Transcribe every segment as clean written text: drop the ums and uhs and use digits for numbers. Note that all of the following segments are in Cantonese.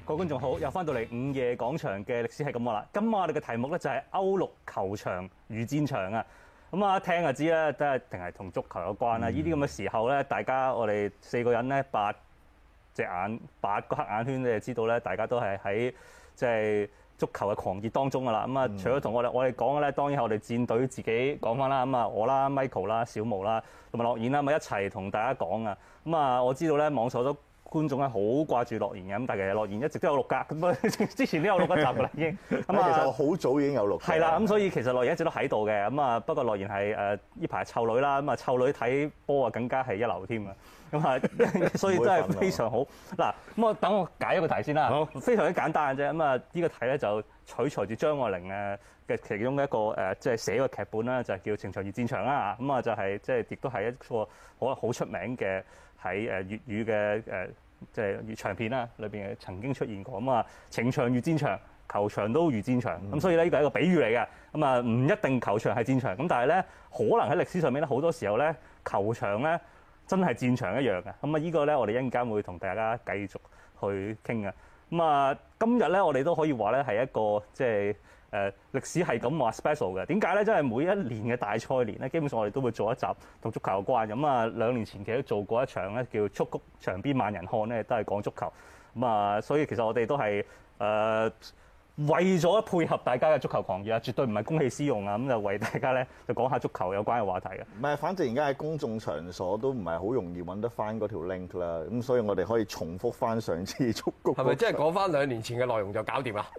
各位觀眾好，又翻到嚟午夜廣場嘅歷史係咁話啦。今晚我哋嘅題目咧就係歐陸球場如戰場啊。咁啊，聽就知啦，都係定係同足球有關啦。呢啲咁嘅時候咧，大家我哋4個人咧8個黑眼圈，你就知道咧，大家都係喺即係足球嘅狂熱當中噶啦。咁啊，除咗同我哋講嘅咧，當然係我哋戰隊自己講翻啦。咁啊，我啦、Michael 啦、小毛啦，同埋樂言啦，咪一齊同大家講啊。咁啊，我知道咧網上都觀眾咧好掛住樂言嘅，咁但係其實樂言一直都有錄㗎，咁啊之前都有錄一集㗎啦已經。咁啊， 其實我好早已經有錄。 係啦，咁所以其實樂言一直都喺度嘅，咁啊不過樂言係呢排湊女啦，咁啊湊女睇波啊更加係一流添啊，咁啊所以真係非常好。嗱，咁我等我解一個題先啦，好非常之簡單嘅啫。咁啊呢個題咧就取材自張愛玲嘅其中一個即係寫個劇本啦，就係叫《情場如戰場》啦。咁啊就係即係亦都係一個好出名嘅喺粵語嘅即係長片啦，裏邊曾經出現過咁啊。情場如戰場，球場都如戰場。咁所以咧呢個係一個比喻嚟嘅。咁啊唔一定球場係戰場，咁但係咧可能喺歷史上面咧好多時候咧球場咧真係戰場一樣嘅。咁啊呢個咧我哋一陣間會同大家繼續去傾嘅。咁啊今日咧我哋都可以話咧係一個即係歷史係咁話 special 嘅。點解咧？即係每一年嘅大賽年咧，基本上我哋都會做一集同足球有關。咁啊2年前其實都做過一場咧叫蹴谷場邊萬人看咧，都係講足球。咁啊所以其實我哋都係為咗配合大家嘅足球狂熱啊，絕對唔係公器私用啊，咁就為大家咧就講下足球有關嘅話題嘅。 唔係，反正而家喺公眾場所都唔係好容易揾得翻嗰條 link 啦，咁所以我哋可以重複翻上次蹴谷。 係咪即係講翻2年前嘅內容就搞掂啦？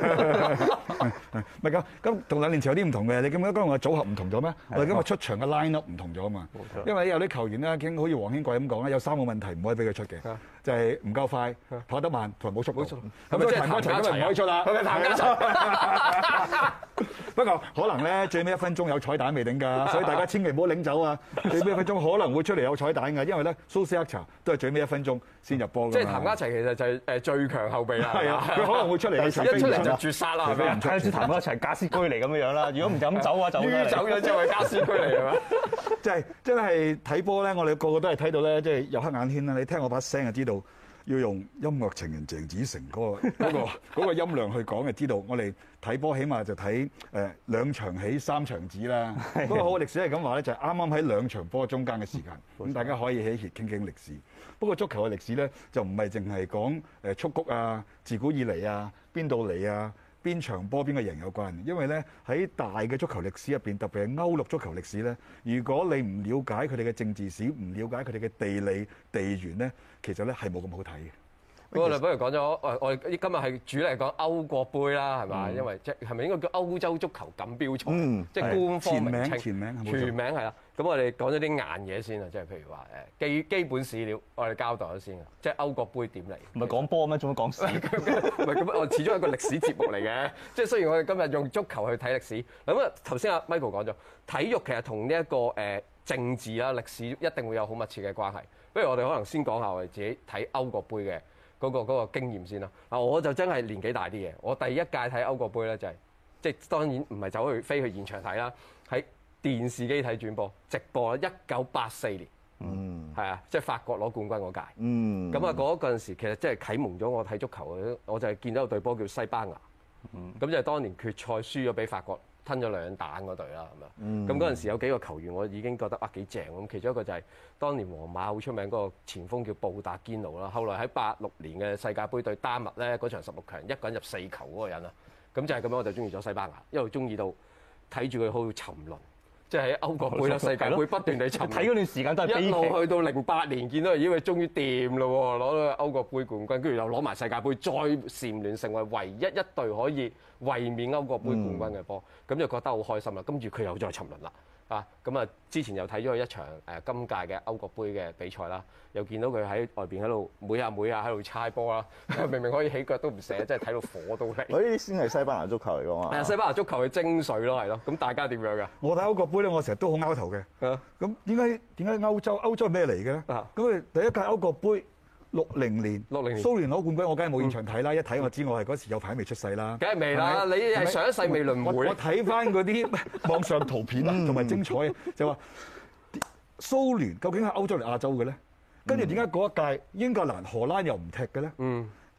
唔係咁同2年前有啲唔同嘅。你記唔記得今日嘅組合唔同咗咩？我哋今日出場嘅 line up 唔同咗啊嘛。冇錯。因為有啲球員咧，好似黃興貴咁講咧，有3個問題唔可以俾佢出嘅，就係唔夠快、跑得慢同埋冇速度。咁即係譚家齊今日唔可以出啦。譚家齊。不過可能咧最尾1分鐘有彩蛋未定㗎，所以大家千祈唔好領走啊！最尾1分鐘可能會出嚟有彩蛋㗎，因為咧蘇斯克查都係最尾1分鐘先入波㗎。 即係譚家齊其實就係最強後備啦。 係啊，佢可能會出嚟， 一出嚟就絕殺啦。 係俾人睇下譚家齊加斯居嚟咁樣啦。如果唔就咁走嘅話，就走咗之後係加斯居嚟係嘛？ 即係真係睇波咧，我哋個個都係睇到咧，即係有黑眼圈啦。你聽我把聲就知道。要用音樂情人鄭子誠嗰個音量去講，就知道我哋睇波起碼就睇2場起3場止啦。不過好歷史係咁話咧，就係啱啱喺2場波中間嘅時間，咁大家可以喺傾傾歷史。不過足球嘅歷史咧就唔係淨係講蹴谷啊、自古以嚟啊、邊度嚟啊、邊場波邊個贏有關。因為咧喺大嘅足球歷史入邊，特別係歐陸足球歷史咧，如果你唔了解佢哋嘅政治史，唔了解佢哋嘅地理地緣咧，其實咧係冇咁好睇嘅。 我哋不如講咗，我哋今日係主力講歐國杯啦，係嘛？因為即係咪應該叫歐洲足球錦標賽？即係官方名稱。全名係啦。咁我哋講咗啲硬嘢先啊，即係譬如話基本史料，我哋交代咗先啊。即係歐國杯點嚟？ 唔係講波咩？仲要講史？ 唔係咁，我始終係一個歷史節目嚟嘅。即係雖然我哋今日用足球去睇歷史，咁啊頭先阿 Michael 講咗，體育其實同呢一個政治啦、歷史一定會有好密切嘅關係。不如我哋可能先講下我哋自己睇歐國杯嘅嗰個經驗先啦。嗱，我就真係年紀大啲嘅。我第一屆睇歐國杯咧就係即係當然唔係走去飛去現場睇啦，喺電視機睇轉播直播啦。1984年，係啊，即係法國攞冠軍嗰屆。咁啊嗰陣時其實即係啟蒙咗我睇足球嘅，我就係見到有隊波叫西班牙。咁就係當年決賽輸咗俾法國，吞咗2蛋嗰隊啦，咁樣。咁嗰陣時有幾個球員我已經覺得幾正咁，其中一個就係當年皇馬好出名嗰個前鋒叫布達堅奴啦。後來喺86年嘅世界盃對丹麥咧，嗰場16強一個人入4球嗰個人啊，咁就係咁樣我就中意咗西班牙，一路中意到睇住佢好似沉淪。即係喺歐國杯啦、世界盃不斷地沉淪。 睇嗰段時間都係悲劇。 一路去到08年，見到以為終於掂咯喎，攞到歐國杯冠軍，跟住又攞埋世界盃，再蟬聯成為唯一一隊可以衛冕歐國杯冠軍嘅波，咁就覺得好開心啦。跟住佢又再沉淪啦。咁啊，之前又睇咗佢一場今屆嘅歐國杯嘅比賽啦，又見到佢喺外邊喺度每下喺度猜波啦，明明可以起腳都唔捨，真係睇到火都嚟。 呢啲先係西班牙足球嚟㗎嘛？ 係西班牙足球嘅精髓咯，係咯。咁大家點樣㗎？ 我睇歐國杯咧，我成日都好拗頭嘅。咁點解歐洲係咩嚟嘅咧？咁佢第一屆歐國杯60年蘇聯攞冠軍，我梗係冇現場睇啦。一睇我知我係嗰時有排未出世啦。 梗係未啦，你係上一世未輪迴。 我睇翻嗰啲網上圖片同埋精彩嘅，就話蘇聯究竟係歐洲定亞洲嘅咧？跟住點解嗰一屆英格蘭、荷蘭又唔踢嘅咧？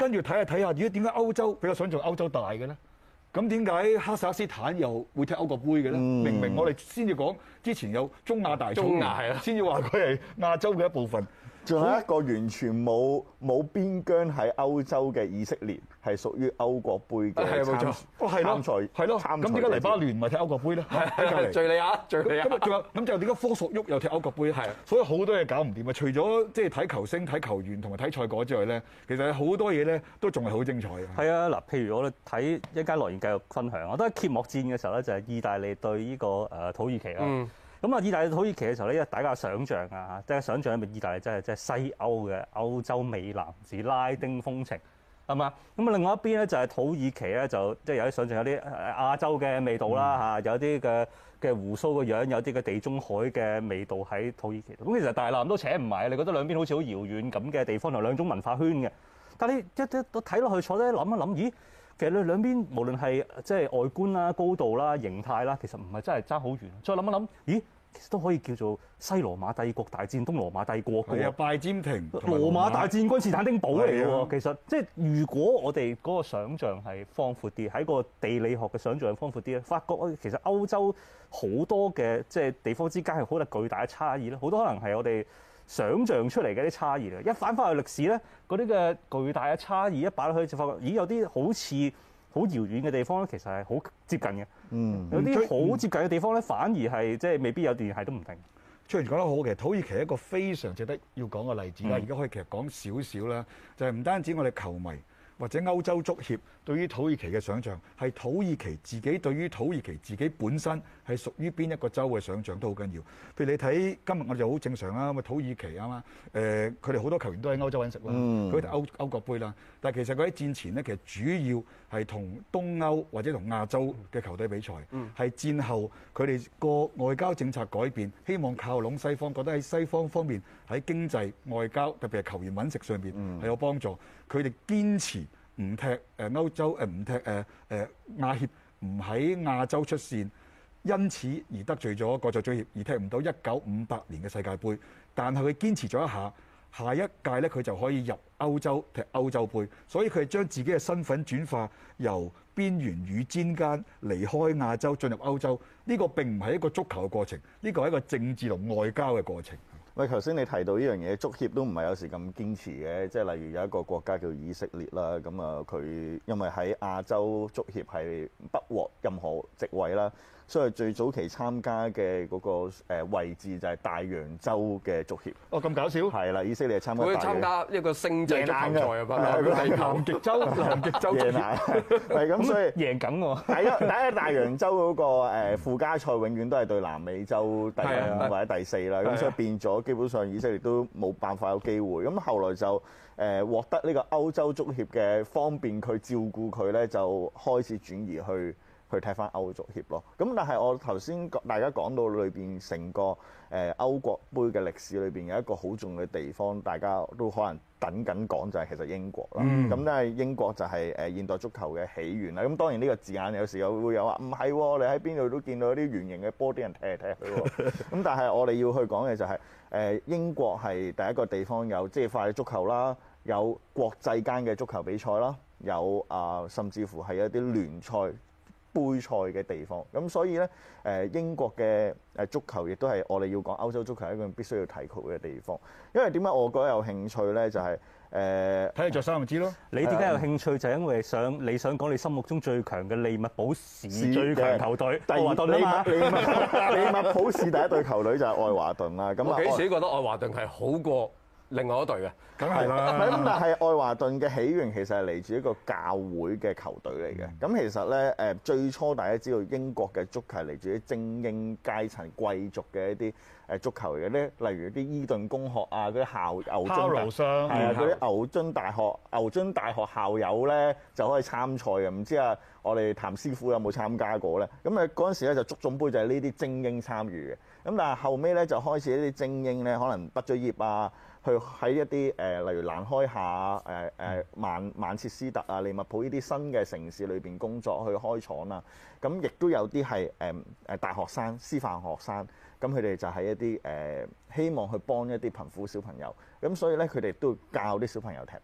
跟住睇下睇下，咦點解歐洲比我想象歐洲大嘅咧？咁點解哈薩克斯坦又會踢歐國杯嘅咧？明明我哋先至講之前有中亞大草原，先至話佢係亞洲嘅一部分。 仲有一個完全冇邊疆喺歐洲嘅以色列，係屬於歐國杯嘅參賽。 係咯，咁點解黎巴嫩唔係踢歐國杯咧？ 敍利亞。 咁仲有咁就點解科索沃又踢歐國杯咧？係，所以好多嘢搞唔掂啊！除咗即係睇球星、睇球員同埋睇賽果之外咧，其實好多嘢咧都仲係好精彩嘅。 係啊，嗱，譬如我哋睇一間樂園繼續分享，我覺得揭幕戰嘅時候咧，就係意大利對呢個土耳其啦。咁啊，意大利土耳其嘅時候咧，因為大家想象啊，即係想象意大利真係西歐嘅歐洲美男子拉丁風情，係嘛？咁啊，另外一邊咧就係土耳其咧，就即係有啲想象有啲亞洲嘅味道啦嚇，有啲嘅胡鬚個樣，有啲嘅地中海嘅味道喺土耳其度。咁其實大纜都扯唔埋，你覺得兩邊好似好遙遠咁嘅地方，同兩種文化圈嘅。但係你一睇落去坐低諗一諗，咦？其實你兩邊無論係即係外觀啦、高度啦、形態啦，其實唔係真係爭好遠。再諗一諗，咦？其實都可以叫做西羅馬帝國大戰東羅馬帝國嘅喎。拜占庭、羅馬大戰君士坦丁堡嚟嘅喎。其實即係如果我哋嗰個想像係寬闊啲，喺個地理學嘅想像寬闊啲咧，發覺其實歐洲好多嘅即係地方之間係好大巨大嘅差異咧，好多可能係我哋想像出嚟嘅啲差異嚟。一翻返去歷史咧，嗰啲嘅巨大嘅差異一擺落去就發覺，咦有啲好似好遙遠嘅地方咧，其實係好接近嘅。有啲好接近嘅地方咧，反而係即係未必有聯繫都唔定。 雖然講得好，其實土耳其係一個非常值得要講嘅例子啦。而家可以其實講少少啦，就係唔單止我哋球迷或者歐洲足協對於土耳其嘅想像，係土耳其自己對於土耳其自己本身係屬於邊一個州嘅想像都好緊要。譬如你睇今日我哋就好正常啦，咁土耳其啊嘛，佢哋好多球員都喺歐洲揾食啦，佢哋歐國杯啦。但係其實佢喺戰前咧，其實主要係同東歐或者同亞洲嘅球隊比賽。係戰後佢哋個外交政策改變，希望靠攏西方，覺得喺西方方面喺經濟、外交，特別係球員揾食上邊係有幫助。佢哋堅持唔踢歐洲唔踢亞協，唔喺亞洲出線，因此而得罪咗國際足協，而踢唔到1958年嘅世界盃。但係佢堅持咗一下，下一屆咧佢就可以入歐洲踢歐洲盃，所以佢係將自己嘅身份轉化，由邊緣與尖間離開亞洲進入歐洲。呢個並唔係一個足球嘅過程，呢個係一個政治同外交嘅過程。 喂，頭先你提到呢樣嘢，足協都唔係有時咁堅持嘅，即係例如有一個國家叫以色列啦，咁啊佢因為喺亞洲足協係不獲任何席位啦，所以最早期參加嘅嗰個位置就係大洋洲嘅足協。 哦，咁搞笑！ 係啦，以色列係參加一個星際足球賽啊嘛， 南極洲贏硬，係咁所以贏緊喎。 第一大洋洲嗰個附加賽永遠都係對南美洲第5或者第4啦，咁所以變咗基本上以色列都冇辦法有機會。咁後來就獲得呢個歐洲足協嘅方便，佢照顧佢咧，就開始轉移去踢翻歐足協咯。咁但係我頭先大家講到裏邊成個歐國杯嘅歷史裏邊有一個好重要嘅地方，大家都可能等緊講就係其實英國啦。咁咧係英國就係現代足球嘅起源啦。咁當然呢個字眼有時又會有話唔係喎，你喺邊度都見到啲圓形嘅波啲人踢嚟踢去喎。咁但係我哋要去講嘅就係英國係第一個地方有職業化嘅足球啦，有國際間嘅足球比賽啦，有甚至乎係一啲聯賽杯賽嘅地方，咁所以咧英國嘅足球亦都係我哋要講歐洲足球一個必須要提及嘅地方。因為點解我覺得有興趣咧？就係睇你着衫就知咯。 你點解有興趣？就係因為你想講你心目中最強嘅利物浦市最強球隊愛華頓啊嘛。 利物浦市第一隊球隊就係愛華頓啦。咁我幾時覺得愛華頓係好過另外一隊嘅， 梗係啦。 咁但係愛華頓嘅起源其實係嚟自一個教會嘅球隊嚟嘅。咁其實咧最初大家知道英國嘅足球係嚟自啲精英階層貴族嘅一啲足球嚟嘅咧，例如啲伊頓公學啊，嗰啲牛津大學校友咧就可以參賽嘅。唔知我哋譚師傅有冇參加過咧？咁嗰陣時咧就足總杯就係呢啲精英參與嘅。咁但係後尾咧就開始一啲精英咧可能畢咗業啊，去喺一啲例如蘭開夏、曼徹斯特啊、利物浦呢啲新嘅城市裏邊工作，去開廠啦。咁亦都有啲係大學生、師範學生，咁佢哋就係一啲希望去幫一啲貧苦小朋友。咁所以咧佢哋都教啲小朋友踢波。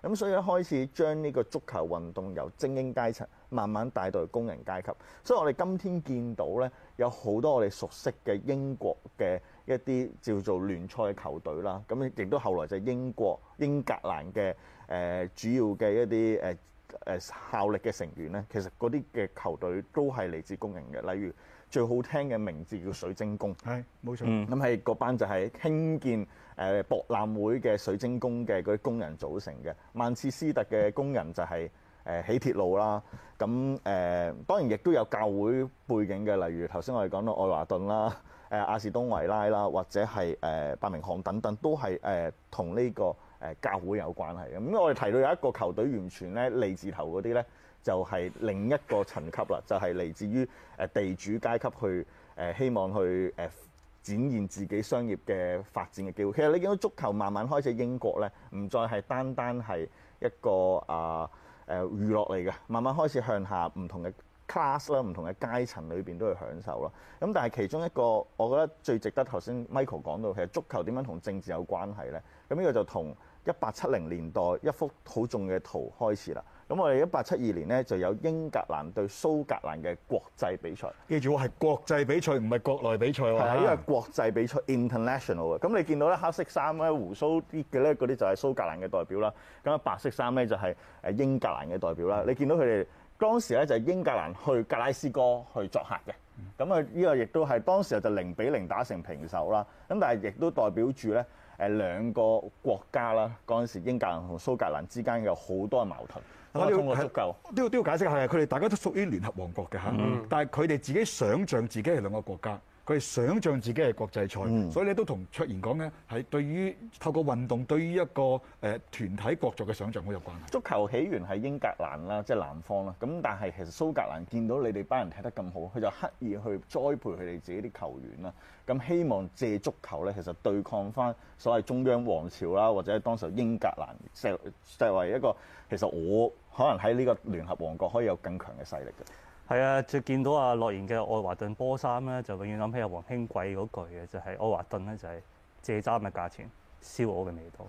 咁所以一開始將呢個足球運動由精英階層慢慢帶到去工人階級。所以我哋今天見到咧，有好多我哋熟悉嘅英國嘅一啲叫做聯賽嘅球隊啦，咁亦都後來就係英格蘭嘅主要嘅一啲效力嘅成員咧，其實嗰啲嘅球隊都係嚟自工人嘅，例如最好聽嘅名字叫水晶宮， 係冇錯。 咁係嗰班就係興建博覽會嘅水晶宮嘅嗰啲工人組成嘅。曼徹斯特嘅工人就係起鐵路啦，咁當然亦都有教會背景嘅，例如頭先我哋講到愛華頓啦、亞士東維拉啦，或者係伯明翰等等，都係同呢個教會有關係嘅。咁我哋提到有一個球隊完全咧利字頭嗰啲咧，就係另一個層級啦，就係嚟自於地主階級去希望去展現自己商業嘅發展嘅機會。其實你見到足球慢慢開始英國咧，唔再係單單係一個娛樂嚟嘅，慢慢開始向下唔同嘅 class 啦，唔同嘅階層裏邊都去享受啦。咁但係其中一個我覺得最值得頭先 Michael 講到，其實足球點樣同政治有關係咧？咁呢個就同1870年代一幅好重嘅圖開始啦。咁我哋1872年咧就有英格蘭對蘇格蘭嘅國際比賽。 記住，我係國際比賽，唔係國內比賽喎。 係啊，因為國際比賽 international 嘅。咁你見到咧黑色衫咧胡鬚啲嘅咧，嗰啲就係蘇格蘭嘅代表啦。咁白色衫咧就係英格蘭嘅代表啦。你見到佢哋當時咧就係英格蘭去格拉斯哥去作客嘅。咁啊，呢個亦都係當時就0-0打成平手啦。咁但係亦都代表住咧兩個國家啦。嗰陣時英格蘭同蘇格蘭之間有好多嘅矛盾。通過足球都要解釋下，佢哋大家都屬於聯合王國嘅嚇，但係佢哋自己想像自己係兩個國家，佢哋想像自己係國際賽，所以咧都同卓然講咧，係對於透過運動對於一個團體國族嘅想像好有關係。 足球起源係英格蘭啦，即係南方啦。咁但係其實蘇格蘭見到你哋班人踢得咁好，佢就刻意去栽培佢哋自己啲球員啦。咁希望借足球咧，其實對抗翻所謂中央王朝啦，或者當時英格蘭就係為一個其實我可能喺呢個聯合王國可以有更強嘅勢力嘅。 係啊，就見到阿樂言嘅愛華頓波衫咧，就永遠諗起阿黃興貴嗰句嘅，就係愛華頓咧就係借衫嘅價錢，燒鵝嘅味道。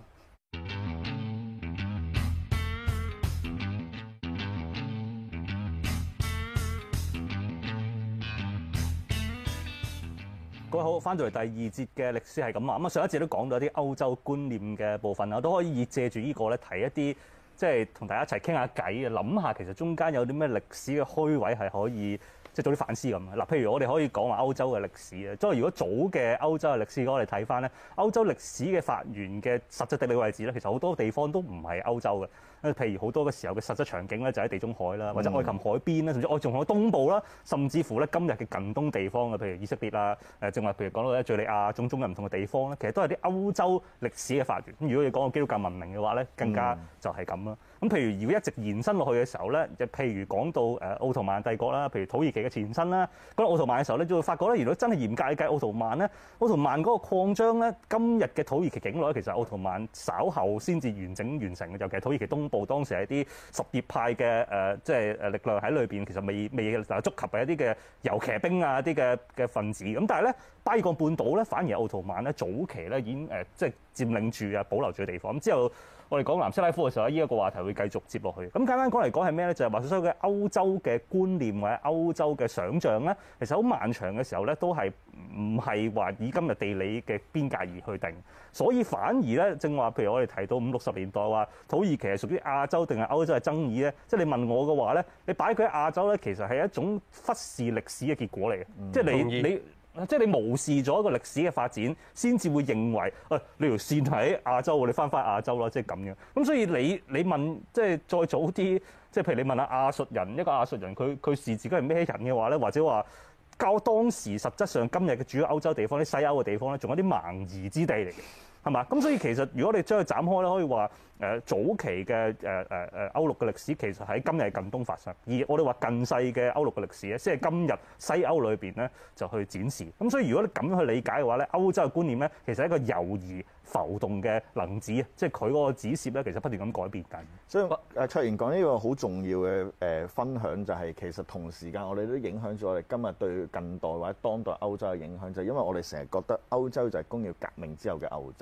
各位好，翻到嚟第二節嘅歷史係咁啊！咁啊上一節都講到一啲歐洲觀念嘅部分啦，都可以借住呢個咧提一啲，即係同大家一齊傾下偈啊，諗下其實中間有啲咩歷史嘅虛位係可以即係做啲反思咁啊！嗱，譬如我哋可以講話歐洲嘅歷史啊，即係如果早嘅歐洲嘅歷史，我哋睇翻咧，歐洲歷史嘅發源嘅實際地理位置咧，其實好多地方都唔係歐洲嘅。譬如好多嘅時候嘅實質場景咧，就喺地中海啦，或者愛琴海邊啦，甚至愛琴海東部啦，甚至乎咧今日嘅近東地方嘅，譬如以色列啦，正話譬如講到咧敍利亞種種嘅唔同嘅地方咧，其實都係啲歐洲歷史嘅發源。咁如果你講到基督教文明嘅話咧，更加就係咁啦。咁譬如如果一直延伸落去嘅時候咧，就譬如講到奧圖曼帝國啦，譬如土耳其嘅前身啦，講到奧圖曼嘅時候咧，就會發覺咧，如果真係嚴格計奧圖曼咧，奧圖曼嗰個擴張咧，今日嘅土耳其境內其實奧圖曼稍後先至完成嘅，尤其係土耳其東部當時係啲什葉派嘅即係力量喺裏邊，其實未觸及嘅一啲嘅遊騎兵啊，一啲嘅分子。咁但係咧，巴爾幹半島咧，反而奧圖曼咧早期咧已經即係佔領住啊，保留住嘅地方。咁之後我哋講南斯拉夫嘅時候，呢一個話題會繼續接落去。咁簡單講嚟講係咩咧？就係話所有嘅歐洲嘅觀念或者歐洲嘅想像咧，其實好漫長嘅時候咧，都係唔係話以今日地理嘅邊界而去定。所以反而咧，正話譬如我哋提到50-60年代話土耳其係屬於亞洲定係歐洲嘅爭議咧，即係你問我嘅話咧，你擺佢喺亞洲咧，其實係一種忽視歷史嘅結果嚟嘅。即係即係你無視咗一個歷史嘅發展，先至會認為你條線喺亞洲，你翻亞洲啦，即係咁樣。咁所以你問即係再早啲，即係譬如你問下亞述人，一個亞述人佢視自己係咩人嘅話咧，或者話較當時實質上今日嘅主要歐洲地方啲西歐嘅地方咧，仲有啲蠻夷之地嚟嘅。係嘛？咁所以其實如果你將佢斬開咧，可以話早期嘅歐陸嘅歷史其實喺今日近東發生，而我哋話近世嘅歐陸嘅歷史咧，先係今日西歐裏邊咧就去展示。咁所以如果你咁樣去理解嘅話咧，歐洲嘅觀念咧其實係一個游移浮動嘅能指啊，即係佢嗰個指涉咧其實不斷咁改變緊。 所以卓然講呢個好重要嘅分享就係其實同時間我哋都影響咗我哋今日對近代或者當代歐洲嘅影響，就係因為我哋成日覺得歐洲就係工業革命之後嘅歐洲。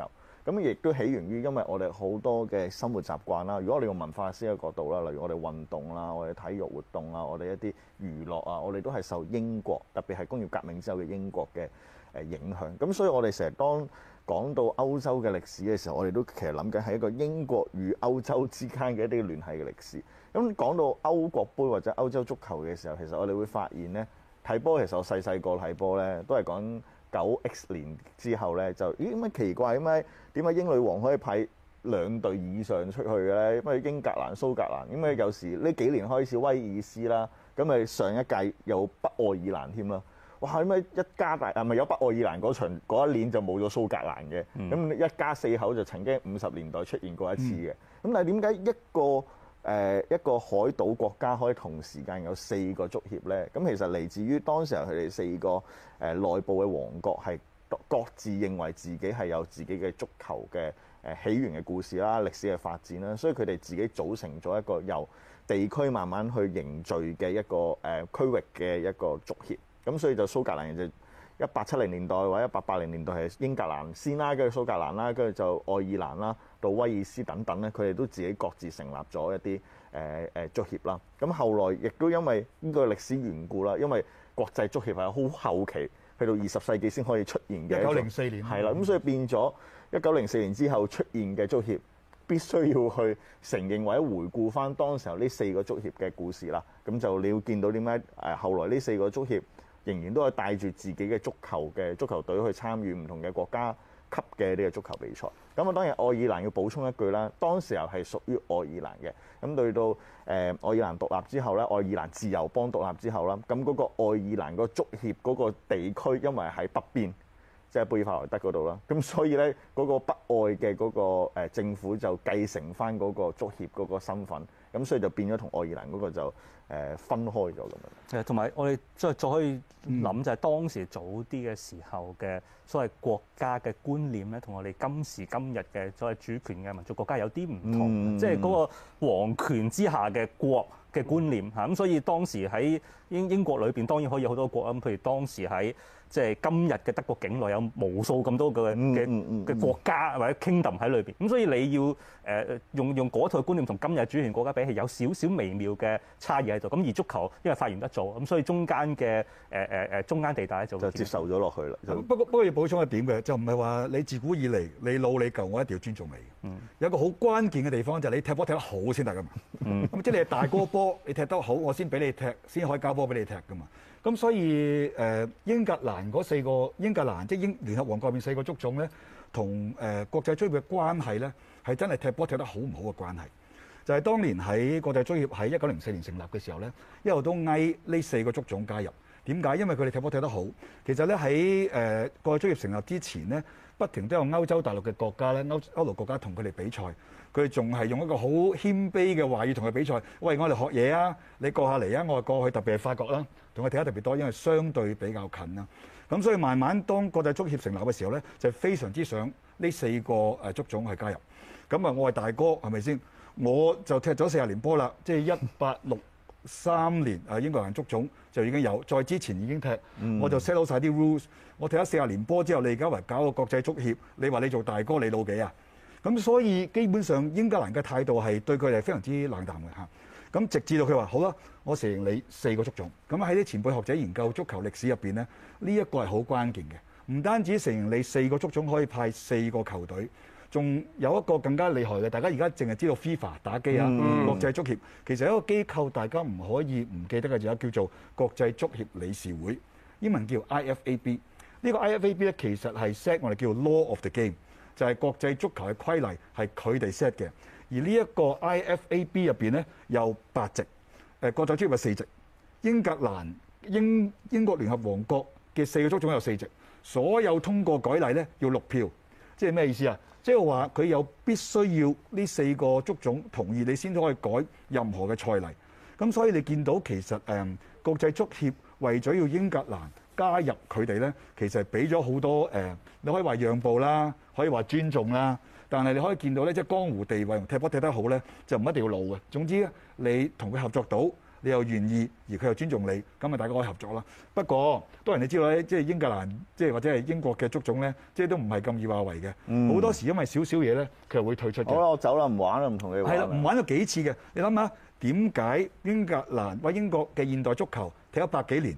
咁亦都起源於因為我哋好多嘅生活習慣啦。如果我哋用文化師嘅角度啦，例如我哋運動啦、我哋體育活動啊、我哋一啲娛樂啊，我哋都係受英國，特別係工業革命之後嘅英國嘅影響。咁所以我哋成日當講到歐洲嘅歷史嘅時候，我哋都其實諗緊係一個英國與歐洲之間嘅一啲聯繫嘅歷史。咁講到歐國杯或者歐洲足球嘅時候，其實我哋會發現咧，睇波其實我細個睇波咧，都係講9X 年之後咧，就咦乜奇怪點解英女王可以派2隊以上出去嘅咧？因為英格蘭、蘇格蘭，因為有時呢幾年開始威爾斯啦，咁咪上一屆有北愛爾蘭添啦。哇！點解一家大咪有北愛爾蘭嗰一年就冇咗蘇格蘭嘅？咁一家4口就曾經50年代出現過一次嘅。咁但係點解一個海島國家可以同時間有4個足協咧？咁其實嚟自於當時候佢哋4個內部嘅王國係各自認為自己係有自己嘅足球嘅起源嘅故事啦、歷史嘅發展啦，所以佢哋自己組成咗一個由地區慢慢去凝聚嘅一個區域嘅一個足協。咁所以就蘇格蘭就1870年代或者1880年代係英格蘭先啦，跟住蘇格蘭啦，跟住就愛爾蘭啦，到威爾斯等等咧，佢哋都自己各自成立咗一啲足協啦。咁後來亦都因為呢個歷史緣故啦，因為國際足協係好後期，去到20世紀先可以出現嘅。 1904年係啦，咁所以變咗1904年之後出現嘅足協，必須要去承認或者回顧翻當時候呢4個足協嘅故事啦。咁就你要見到點解後來呢4個足協仍然都係帶住自己嘅足球隊去參與唔同嘅國家級嘅呢個足球比賽。咁啊，當然愛爾蘭要補充一句啦，當時候係屬於愛爾蘭嘅。咁對到愛爾蘭獨立之後咧，愛爾蘭自由邦獨立之後啦，咁嗰個愛爾蘭個足協嗰個地區，因為喺北邊，即係貝爾法萊德嗰度啦，咁所以咧嗰個北愛嘅嗰個政府就繼承翻嗰個足協嗰個身份，咁所以就變咗同愛爾蘭嗰個就分開咗咁樣。 同埋我哋再可以諗就係當時早啲嘅時候嘅所謂國家嘅觀念咧，同我哋今時今日嘅所謂主權嘅民族國家有啲唔同，即係嗰個皇權之下嘅國嘅觀念嚇。咁所以當時喺英國裏邊當然可以有好多國啊，譬如當時喺即係今日嘅德國境內有無數咁多嘅國家或者 kingdom 喺裏邊，咁所以你要用嗰套觀念同今日主權國家比起有少少微妙嘅差異喺度。咁而足球因為發源得早，咁所以中間嘅中間地帶就接受咗落去啦。 不過要補充一點嘅，就唔係話你自古以嚟你老你舊，我一定要尊重你。有一個好關鍵嘅地方就係你踢波踢得好先得噶嘛。咁即係你係大哥波，你踢得好，我先俾你踢，先可以交波俾你踢噶嘛。咁所以英格蘭嗰4個英格蘭即係聯合王國入面4個足總咧，同國際足協嘅關係咧，係真係踢波踢得好唔好嘅關係。就係當年喺國際足協喺1904年成立嘅時候咧，一路都嗌呢4個足總加入。點解？因為佢哋踢波踢得好。其實咧喺國際足協成立之前咧，不停都有歐洲大陸嘅國家咧，歐陸國家同佢哋比賽，佢哋仲係用一個好謙卑嘅話語同佢比賽。喂，我哋學嘢啊，你過下嚟啊，我哋過去，特別係法國啦，同佢踢得特別多，因為相對比較近啦。咁所以慢慢當國際足協成立嘅時候咧，就非常之想呢4個足總去加入。咁啊，我係大哥係咪先？我就踢咗40年波啦，即係1863年英格蘭足總就已經有，再之前已經踢，我就 set 好晒啲 rules。我踢咗40年波之後，你而家話搞個國際足協，你話你做大哥，你老幾啊？咁所以基本上英格蘭嘅態度係對佢哋非常之冷淡嘅嚇。咁直至到佢話好啦，我承認你4個足總。咁喺啲前輩學者研究足球歷史入邊咧，呢一個係好關鍵嘅。唔單止承認你4個足總可以派4個球隊。仲有一個更加厲害嘅，大家而家淨係知道 FIFA 打機啊，國際足協其實有一個機構，大家唔可以唔記得嘅，就有叫做國際足協理事會，英文叫 IFAB。呢個 IFAB 咧其實係 set 我哋叫 law of the game， 就係國際足球嘅規例係佢哋 set 嘅。而呢一個 IFAB 入邊咧有8席，國際足協有4席，英格蘭英國聯合王國嘅4個足總有4席，所有通過改例咧要6票，即係咩意思啊？即係話佢有必須要呢4個足總同意，你先可以改任何嘅賽例。咁所以你見到其實國際足協為咗要英格蘭加入佢哋咧，其實俾咗好多你可以話讓步啦，可以話尊重啦。但係你可以見到咧，即係江湖地位同踢波踢得好咧，就唔一定要老嘅。總之咧，你同佢合作到， 你又願意，而佢又尊重你，咁啊大家可以合作啦。不過當然你知道咧，即係英格蘭即係或者係英國嘅足總咧，即係都唔係咁易話為嘅。好多時因為少少嘢咧，佢又會退出嘅。 好啦，我走啦，唔玩啦，唔同你玩。 係啦，唔玩咗幾次嘅。你諗下點解英格蘭或英國嘅現代足球踢咗百幾年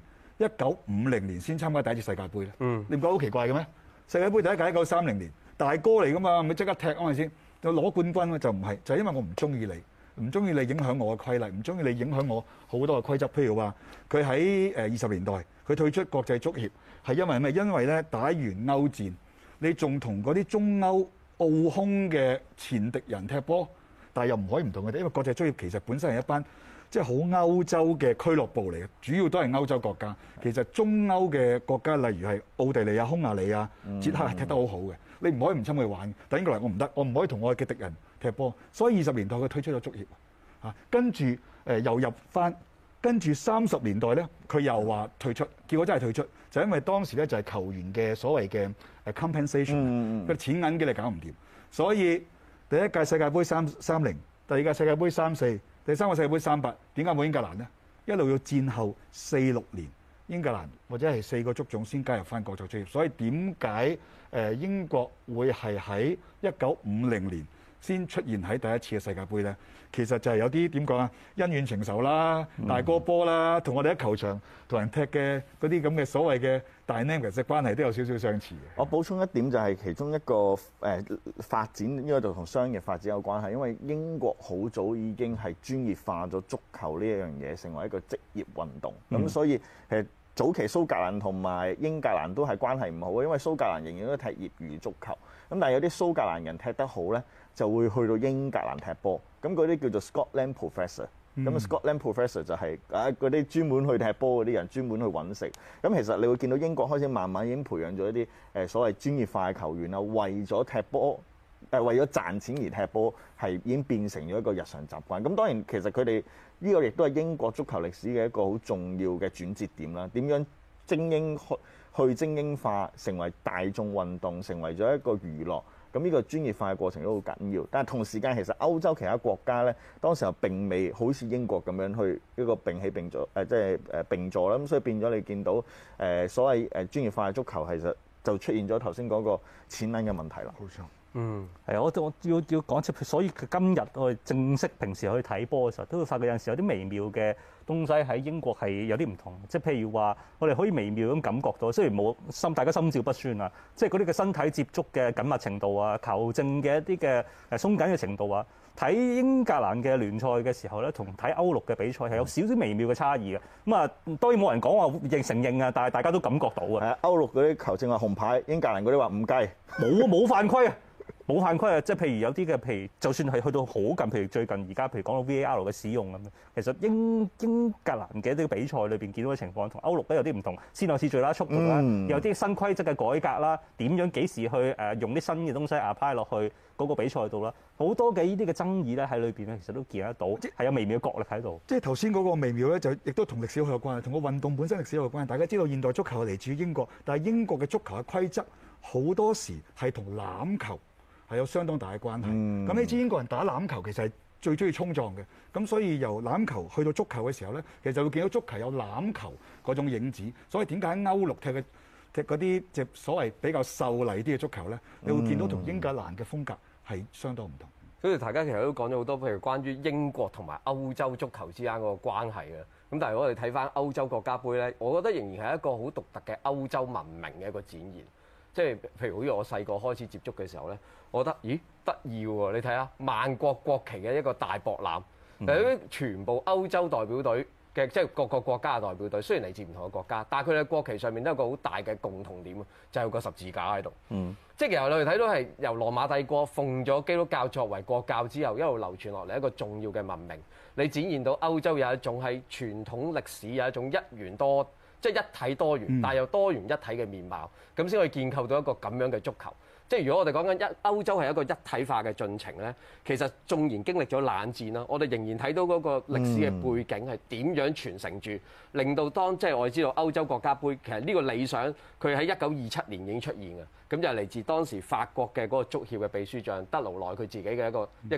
，1950年先參加第一次世界盃咧？你唔覺得好奇怪嘅咩？世界盃第一屆1930年，大哥嚟噶嘛，咪即刻踢啊咪先？就攞冠軍就唔係，就係因為我唔中意你，唔中意你影響我嘅規例，唔中意你影響我好多嘅規則。譬如話，佢喺20年代佢退出國際足協，係因為咩？因為咧打完歐戰，你仲同嗰啲中歐奧匈嘅前敵人踢波，但係又唔可以唔同佢哋，因為國際足協其實本身係一班即係好歐洲嘅俱樂部嚟嘅，主要都係歐洲國家。其實中歐嘅國家，例如係奧地利啊、匈牙利啊、捷克係踢得好好嘅。你唔可以唔侵佢玩，但英格蘭我唔得，我唔可以同我嘅敵人踢波。所以20年代佢退出咗足協，跟住又入翻，跟住30年代咧佢又話退出，結果真係退出，就因為當時咧就係球員嘅所謂嘅compensation，個錢銀嘅你搞唔掂，所以第一屆世界盃30，第二屆世界盃34，第三個世界盃38，點解冇英格蘭呢？一路要戰後46年。英格蘭或者係4個足總先加入翻國際足協，所以點解英國會係喺1950年先出現喺第一次嘅世界盃咧？其實就係有啲點講啊，恩怨情仇啦、大哥波啦，同我哋喺球場同人踢嘅嗰啲咁嘅所謂嘅 dynamic 嘅關係都有少少相似嘅。 我補充一點就係其中一個發展，應該就同商業發展有關係，因為英國好早已經係專業化咗足球呢一樣嘢，成為一個職業運動。咁所以早期蘇格蘭同埋英格蘭都係關係唔好，因為蘇格蘭仍然都踢業餘足球。咁但係有啲蘇格蘭人踢得好咧，就會去到英格蘭踢波。咁嗰啲叫做 Scotland Professor。咁 Scotland Professor 就係嗰啲專門去踢波嗰啲人，專門去揾食。咁其實你會見到英國開始慢慢已經培養咗一啲所謂專業化嘅球員啦，為咗踢波。為咗賺錢而踢波係已經變成咗一個日常習慣。咁當然其實佢哋呢個亦都係英國足球歷史嘅一個好重要嘅轉折點啦。點樣精英去精英化，成為大眾運動，成為咗一個娛樂。咁呢個專業化嘅過程都好緊要。但係同時間其實歐洲其他國家咧，當時候並未好似英國咁樣去一個並起並坐即係並坐啦。咁所以變咗你見到所謂專業化嘅足球，其實就出現咗頭先嗰個錢銀嘅問題啦。 冇錯。 係我要講出，所以今日我哋正式平時去睇波嘅時候，都會發覺有陣時有啲微妙嘅東西喺英國係有啲唔同。即係譬如話，我哋可以微妙咁感覺到，雖然冇大家心照不宣啊，即係嗰啲嘅身體接觸嘅緊密程度啊，球證嘅一啲嘅鬆緊嘅程度啊，睇英格蘭嘅聯賽嘅時候咧，同睇歐陸嘅比賽係有少少微妙嘅差異嘅。咁啊，當然冇人講話承認啊，但係大家都感覺到啊。 歐陸嗰啲球證話紅牌，英格蘭嗰啲話唔計， 冇犯規啊！冇犯規啊！即係譬如有啲嘅，譬如就算係去到好近，譬如最近而家，譬如講到 VAR 嘅使用咁樣，其實英格蘭嘅一啲比賽裏邊見到嘅情況，同歐陸都有啲唔同，先後次序啦、速度啦，有啲新規則嘅改革啦，點樣幾時去用啲新嘅東西 apply 落去嗰個比賽度啦，好多嘅呢啲嘅爭議咧喺裏邊咧，其實都見得到，係有微妙嘅角力喺度。即係頭先嗰個微妙咧，就亦都同歷史好有關係，同個運動本身歷史有關係。大家知道現代足球係嚟自於英國，但係英國嘅足球嘅規則好多時係同欖球係有相當大嘅關係。咁你知英國人打欖球其實係最中意衝撞嘅，咁所以由欖球去到足球嘅時候咧，其實就會見到足球有欖球嗰種影子。所以點解歐陸踢嗰啲即係所謂比較秀麗啲嘅足球咧，你會見到同英格蘭嘅風格係相當唔同。 所以大家其實都講咗好多，譬如關於英國同埋歐洲足球之間嗰個關係嘅。咁但係如果我哋睇翻歐洲國家杯咧，我覺得仍然係一個好獨特嘅歐洲文明嘅一個展現。即係譬如好似我細個開始接觸嘅時候咧，我覺得咦得意喎！你睇下萬國國旗嘅一個大博覽，有全部歐洲代表隊嘅，即係各個國家嘅代表隊，雖然嚟自唔同嘅國家，但係佢哋國旗上面都有個好大嘅共同點，就係有個十字架喺度。即係其實我哋睇到係由羅馬帝國奉咗基督教作為國教之後，一路流傳落嚟一個重要嘅文明。你展現到歐洲有一種係傳統歷史，有一種一元多，即係一體多元，但係又多元一體嘅面貌，咁先可以建構到一個咁樣嘅足球。即係如果我哋講緊歐洲係一個一體化嘅進程咧，其實縱然經歷咗冷戰啦，我哋仍然睇到嗰個歷史嘅背景係點樣傳承住，令到當即係我哋知道歐洲國家杯其實呢個理想佢喺1927年已經出現嘅，咁就係嚟自當時法國嘅嗰個足協嘅秘書長德勞內佢自己嘅一個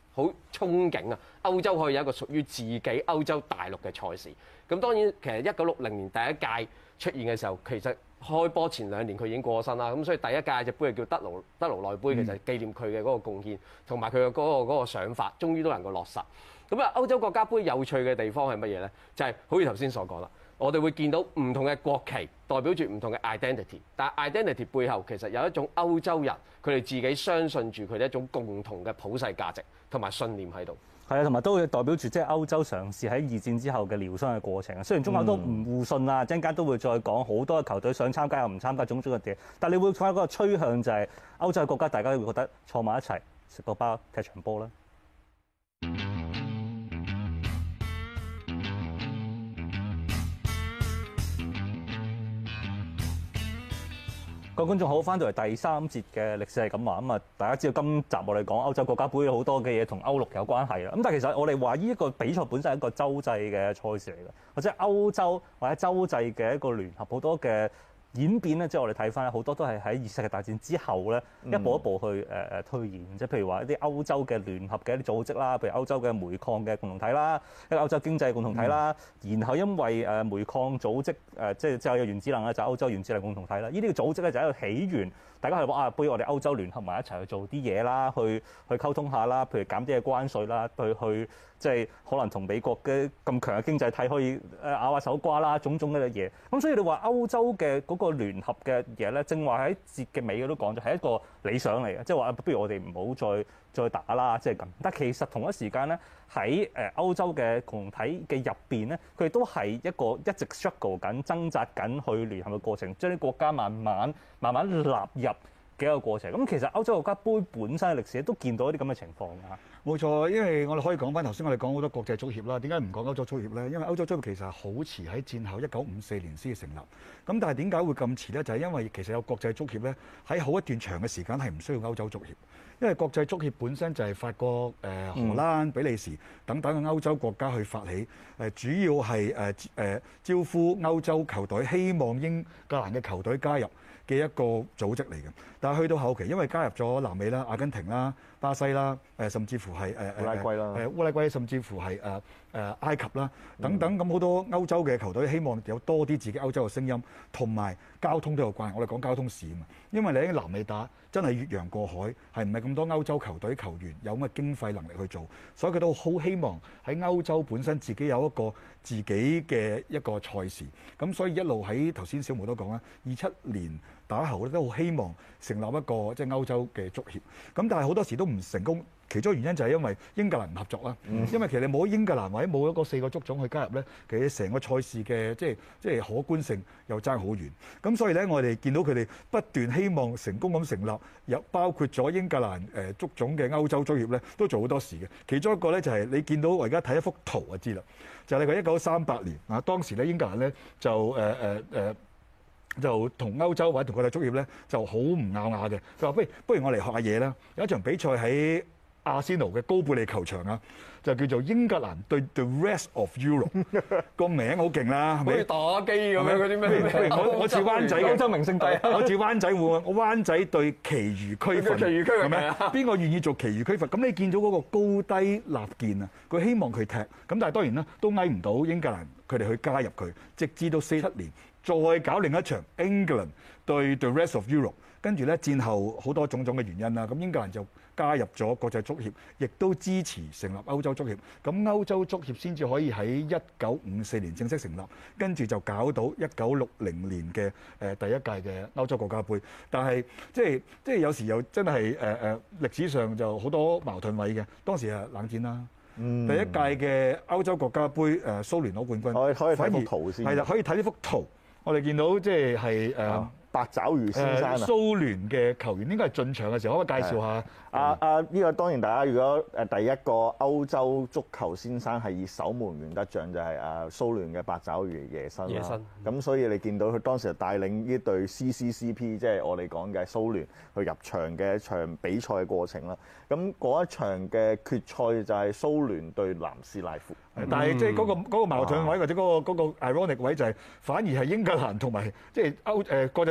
好憧憬啊！歐洲可以有一個屬於自己歐洲大陸嘅賽事。咁當然其實1960年第一屆出現嘅時候，其實開波前2年佢已經過咗身啦。咁所以第一屆隻杯叫德勞內杯，其實紀念佢嘅嗰個貢獻同埋佢嘅嗰個想法，終於都能夠落實。咁啊，歐洲國家杯有趣嘅地方係乜嘢咧？就係好似頭先所講啦。我哋會見到唔同嘅國旗代表住唔同嘅 identity， 但係 identity 背後其實有一種歐洲人佢哋自己相信住佢哋一種共同嘅普世價值同埋信念喺度。 係啊，同埋都會代表住即係歐洲嘗試喺2戰之後嘅療傷嘅過程啊。雖然中間都唔互信啊，陣間都會再講好多嘅球隊想參加又唔參加種種嘅嘢，但係你會睇一個趨向就係歐洲嘅國家大家會覺得坐埋一齊食個包踢場波啦。各位觀眾好，翻到嚟第3節嘅歷史係咁話，咁啊大家知道今集我哋講歐洲國家杯好多嘅嘢同歐陸有關係啦。咁但係其實我哋話呢一個比賽本身係一個洲際嘅賽事嚟嘅，或者歐洲或者洲際嘅一個聯合好多嘅演變咧，即係我哋睇翻好多都係喺2次世界大戰之後咧，一步一步去推演。即係譬如話一啲歐洲嘅聯合嘅一啲組織啦，譬如歐洲嘅煤礦嘅共同體啦，一個歐洲經濟共同體啦。然後因為煤礦組織即係之後有原子能咧，就歐洲原子能共同體啦。呢啲嘅組織咧就喺度起源，大家係話不如我哋歐洲聯合埋一齊去做啲嘢啦，去溝通下啦，譬如減啲嘅關稅啦，去即係可能同美國嘅咁強嘅經濟體可以咬下手瓜啦，種種嘅嘢。咁所以你話歐洲嘅嗰個聯合嘅嘢咧，正話喺節嘅尾都講咗係一個理想嚟嘅，即係話不如我哋唔好再打啦，即係咁。但其實同一時間咧，喺歐洲嘅共同體嘅入邊咧，佢哋都係一個一直 struggle 緊、掙扎緊去聯合嘅過程，將啲國家慢慢納入嘅一個過程。咁其實歐洲國家杯本身嘅歷史都見到一啲咁嘅情況㗎。 冇錯，因為我哋可以講翻頭先，我哋講好多國際足協啦。點解唔講歐洲足協咧？因為歐洲足協其實好遲喺戰後1954年先成立。咁但係點解會咁遲咧？就係因為其實有國際足協咧，喺好一段長嘅時間係唔需要歐洲足協，因為國際足協本身就係法國、荷蘭、比利時等等嘅歐洲國家去發起，主要係招呼歐洲球隊，希望英格蘭嘅球隊加入嘅一個組織嚟嘅。但係去到後期，因為加入咗南美啦、阿根廷啦、巴西啦，甚至乎係烏拉圭啦， 烏拉圭，甚至乎係埃及啦等等，咁好多歐洲嘅球隊希望有多啲自己歐洲嘅聲音，同埋交通都有關係。我哋講交通史啊嘛，因為你喺南美打真係越洋過海，係唔係咁多歐洲球隊球員有咁嘅經費能力去做，所以佢都好希望喺歐洲本身自己有一個自己嘅一個賽事。咁所以一路喺頭先小毛都講啦，27年打後咧都好希望成立一個即係歐洲嘅足協。咁但係好多時都唔成功，其中原因就係因為英格蘭唔合作啦。因為其實你冇英格蘭或者冇一個4個足總去加入咧，其實成個賽事嘅即係可觀性又爭好遠。咁所以咧，我哋見到佢哋不斷希望成功咁成立，有包括咗英格蘭足總嘅歐洲足協咧，都做好多事嘅。其中一個咧就係你見到我而家睇一幅圖就知啦，就係佢1938年啊，當時咧英格蘭咧就同歐洲或者同國際足協咧就好唔咬牙嘅。佢話不如我嚟學下嘢啦。有一場比賽喺阿仙奴嘅高貝利球場啊，就叫做英格蘭對 The Rest of Europe， 個名好勁啦，係咪？好似打機咁樣嗰啲咩？我似灣仔嘅歐洲明星隊，我似灣仔我灣仔對其餘區份，係咪？邊個願意做其餘區份？咁你見到嗰個高低立見啊，佢希望佢踢，咁但係當然啦，都嗌唔到英格蘭佢哋去加入佢，直至到47年再搞另一場 England 對 The Rest of Europe， 跟住咧戰後好多種種嘅原因啦，咁英格蘭就加入咗國際足協，亦都支持成立歐洲足協。咁歐洲足協先至可以喺1954年正式成立，跟住就搞到1960年嘅第一屆嘅歐洲國家杯。但係即係有時又真係歷史上就好多矛盾位嘅。當時係冷戰啦。第一屆嘅歐洲國家杯蘇聯攞冠軍， 可以睇幅圖先。 係啦，可以睇呢幅圖。我哋見到即係白爪魚先生啊， 蘇聯嘅球員應該係進場嘅時候，可唔可以介紹下？ 呢個當然大家如果第一個歐洲足球先生係以守門員得獎，就係蘇聯嘅白爪魚耶辛啦。咁所以你見到佢當時就帶領呢隊 CCCP， 即係我哋講嘅蘇聯去入場嘅一場比賽嘅過程啦。咁嗰一場嘅決賽就係蘇聯對南斯拉夫。 但係即係嗰個矛盾位或者嗰個 ironic 位就係反而係英格蘭同埋即係國際足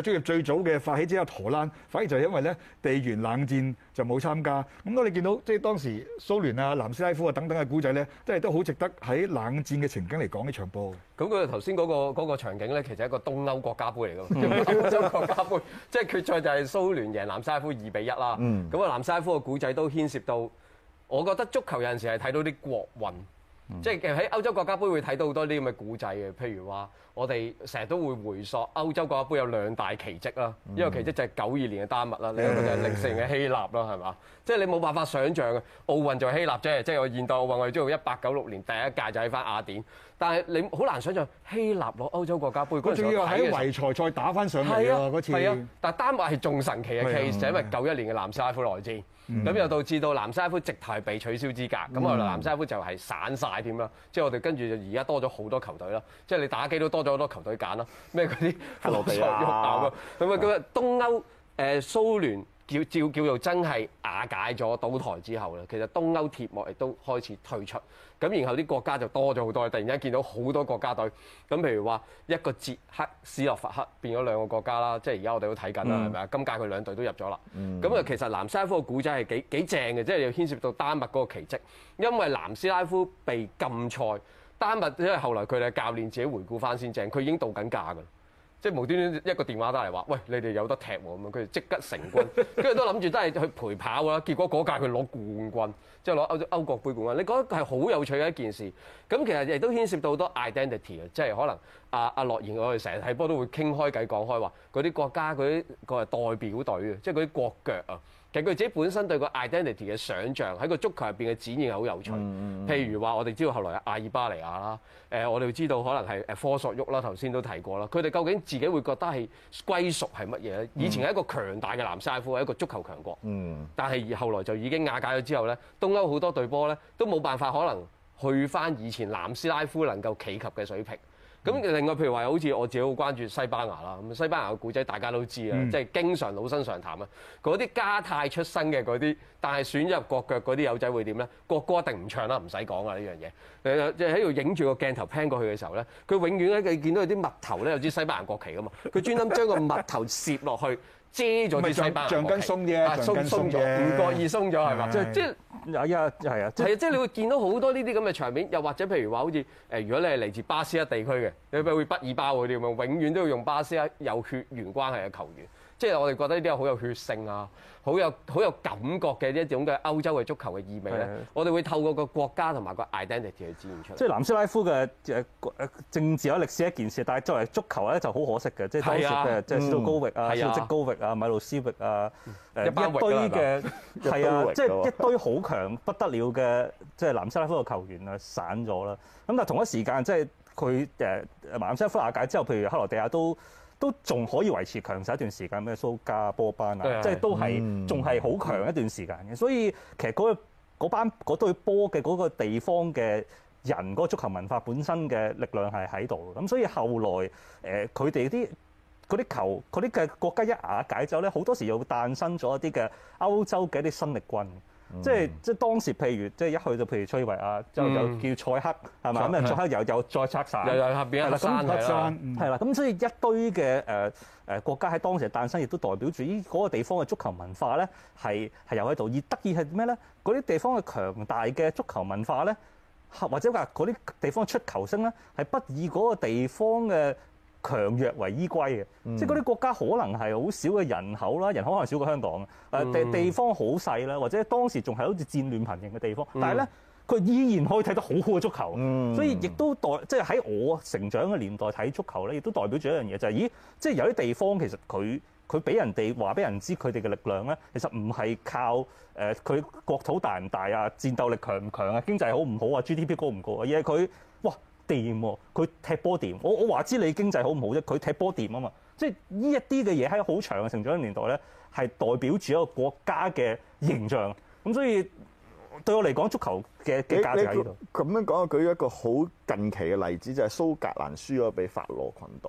足協最早嘅發起之後，荷蘭反而就係因為咧地緣冷戰就冇參加。咁我哋見到即係當時蘇聯啊、南斯拉夫啊等等嘅古仔咧，即係都好值得喺冷戰嘅情景嚟講呢場波。 咁佢頭先嗰個場景咧，其實係一個東歐國家杯嚟㗎嘛，歐洲國家杯，即係決賽就係蘇聯贏南斯拉夫2-1啦。咁啊，南斯拉夫嘅古仔都牽涉到，我覺得足球有陣時係睇到啲國運。即係喺歐洲國家杯會睇到好多啲咁嘅古仔嘅，譬如話我哋成日都會回溯歐洲國家杯有2大奇蹟啦，一個奇蹟就係92年嘅丹麥啦，另一個就係04年嘅希臘啦，係嘛？即係你冇辦法想像嘅，奧運就係希臘啫，即係我現代奧運我哋知道1896年第一屆就喺翻雅典，但係你好難想像希臘攞歐洲國家杯嗰陣時， 仲要喺遺才賽打翻上嚟喎嗰次。 係啊，但係丹麥係仲神奇嘅 case，就因為91年嘅南斯拉夫內戰。咁又導致到南斯拉夫直頭係被取消資格，咁後來南斯拉夫就係散晒添啦。即係我哋跟住就而家多咗好多球隊啦，即係你打機都多咗好多球隊揀啦，咩嗰啲克羅地亞啊咁啊東歐蘇聯叫做真係瓦解咗倒台之後咧，其實東歐鐵幕亦都開始退出，咁然後啲國家就多咗好多，突然間見到好多國家隊，咁譬如話一個捷克斯洛伐克變咗2個國家啦，即係而家我哋都睇緊啦，係咪啊？今屆佢2隊都入咗啦，咁啊其實南斯拉夫嘅古仔係幾正嘅，即係又牽涉到丹麥嗰個奇蹟，因為南斯拉夫被禁賽，丹麥因為後來佢哋教練自己回顧翻先正，佢已經度緊假㗎。即係無端端一個電話打嚟話，喂，你哋有得踢喎咁樣，佢哋即刻成軍，跟住都諗住都係去陪跑啦。結果嗰屆佢攞冠軍，即係攞歐國杯冠軍。你覺得係好有趣嘅一件事。咁其實亦都牽涉到好多 identity 嘅，即係可能阿樂言我哋成日睇波都會傾開偈講開話，嗰啲國家嗰啲個係代表隊嘅，即係嗰啲國腳啊。其實佢自己本身對個 identity 嘅想像喺個足球入邊嘅展現係好有趣。譬如話，我哋知道後來阿爾巴尼亞啦，我哋會知道可能係科索沃啦，頭先都提過啦。佢哋究竟自己會覺得係歸屬係乜嘢咧？以前係一個強大嘅南斯拉夫，係一個足球強國。但係後來就已經瓦解咗之後咧，東歐好多隊波咧都冇辦法可能去翻以前南斯拉夫能夠企及嘅水平。咁另外譬如話，好似我自己好關注西班牙啦，咁西班牙嘅古仔大家都知啊，即係經常老生常談啊。嗰啲加泰出身嘅嗰啲，但係選入國腳嗰啲友仔會點咧？國歌一定唔唱啦，唔使講啊呢樣嘢。即係喺度影住個鏡頭 pan 過去嘅時候咧，佢永遠咧，你見到有啲麥頭咧有支西班牙國旗噶嘛，佢專登將個麥頭攝落去。遮咗啲西班牙橡筋鬆啫， 鬆咗，唔覺意鬆咗係嘛？即係係啊， 即係你會見到好多呢啲咁嘅場面，又或者譬如話好似如果你係嚟自巴斯克地區嘅，你會畢爾包嗰啲咁樣，永遠都要用巴斯克有血緣關係嘅球員。即係我哋覺得呢啲係好有血性啊，好有感覺嘅一種嘅歐洲嘅足球嘅意味咧。我哋會透過個國家同埋個 identity 去展現出嚟。 即係南斯拉夫嘅政治有歷史一件事，但係作為足球咧就好可惜嘅，即係當時嘅即係斯圖高域啊、肖積高域啊、米路斯域啊，一堆嘅係啊，即係一堆好強不得了嘅即係南斯拉夫嘅球員啊散咗啦。咁但係同一時間即係佢南斯拉夫瓦解之後，譬如克羅地亞都仲可以維持強勢一段時間，咩蘇加、波班啊，即係都係仲係好強一段時間嘅。所以其實嗰隊波嘅嗰個地方嘅人嗰個足球文化本身嘅力量係喺度。咁所以後來佢哋嗰啲嘅國家一瓦解之後咧，好多時又誕生咗一啲嘅歐洲嘅一啲新力軍。即係當時，譬如即係一去到譬如塞維亞，之後又叫塞克係嘛，咁塞克又再拆散， 又下邊一山係啦，咁所以一堆嘅國家喺當時嘅誕生，亦都代表住嗰個地方嘅足球文化咧係有喺度。而得意係咩咧？嗰啲地方嘅強大嘅足球文化咧，或者話嗰啲地方嘅出球星咧，係不以嗰個地方嘅強弱為依歸嘅，即係嗰啲國家可能係好少嘅人口啦，人口可能少過香港，地方好細啦，或者當時仲係好似戰亂頻仍嘅地方，但係咧佢依然可以睇得好好嘅足球，所以亦都即係喺我成長嘅年代睇足球咧，亦都代表住一樣嘢，就係即係有啲地方其實佢俾人哋話俾人知佢哋嘅力量咧，其實唔係靠佢國土大唔大啊，戰鬥力強唔強啊，經濟好唔好啊 ，GDP 高唔高啊，而係佢掂喎，佢踢波掂。我話知你經濟好唔好啫，佢踢波掂啊嘛。即係呢一啲嘅嘢喺好長嘅成長年代咧，係代表住一個國家嘅形象。咁所以對我嚟講，足球嘅價值喺呢度。 咁樣講，舉一個好近期嘅例子，就係蘇格蘭輸咗俾法羅群島。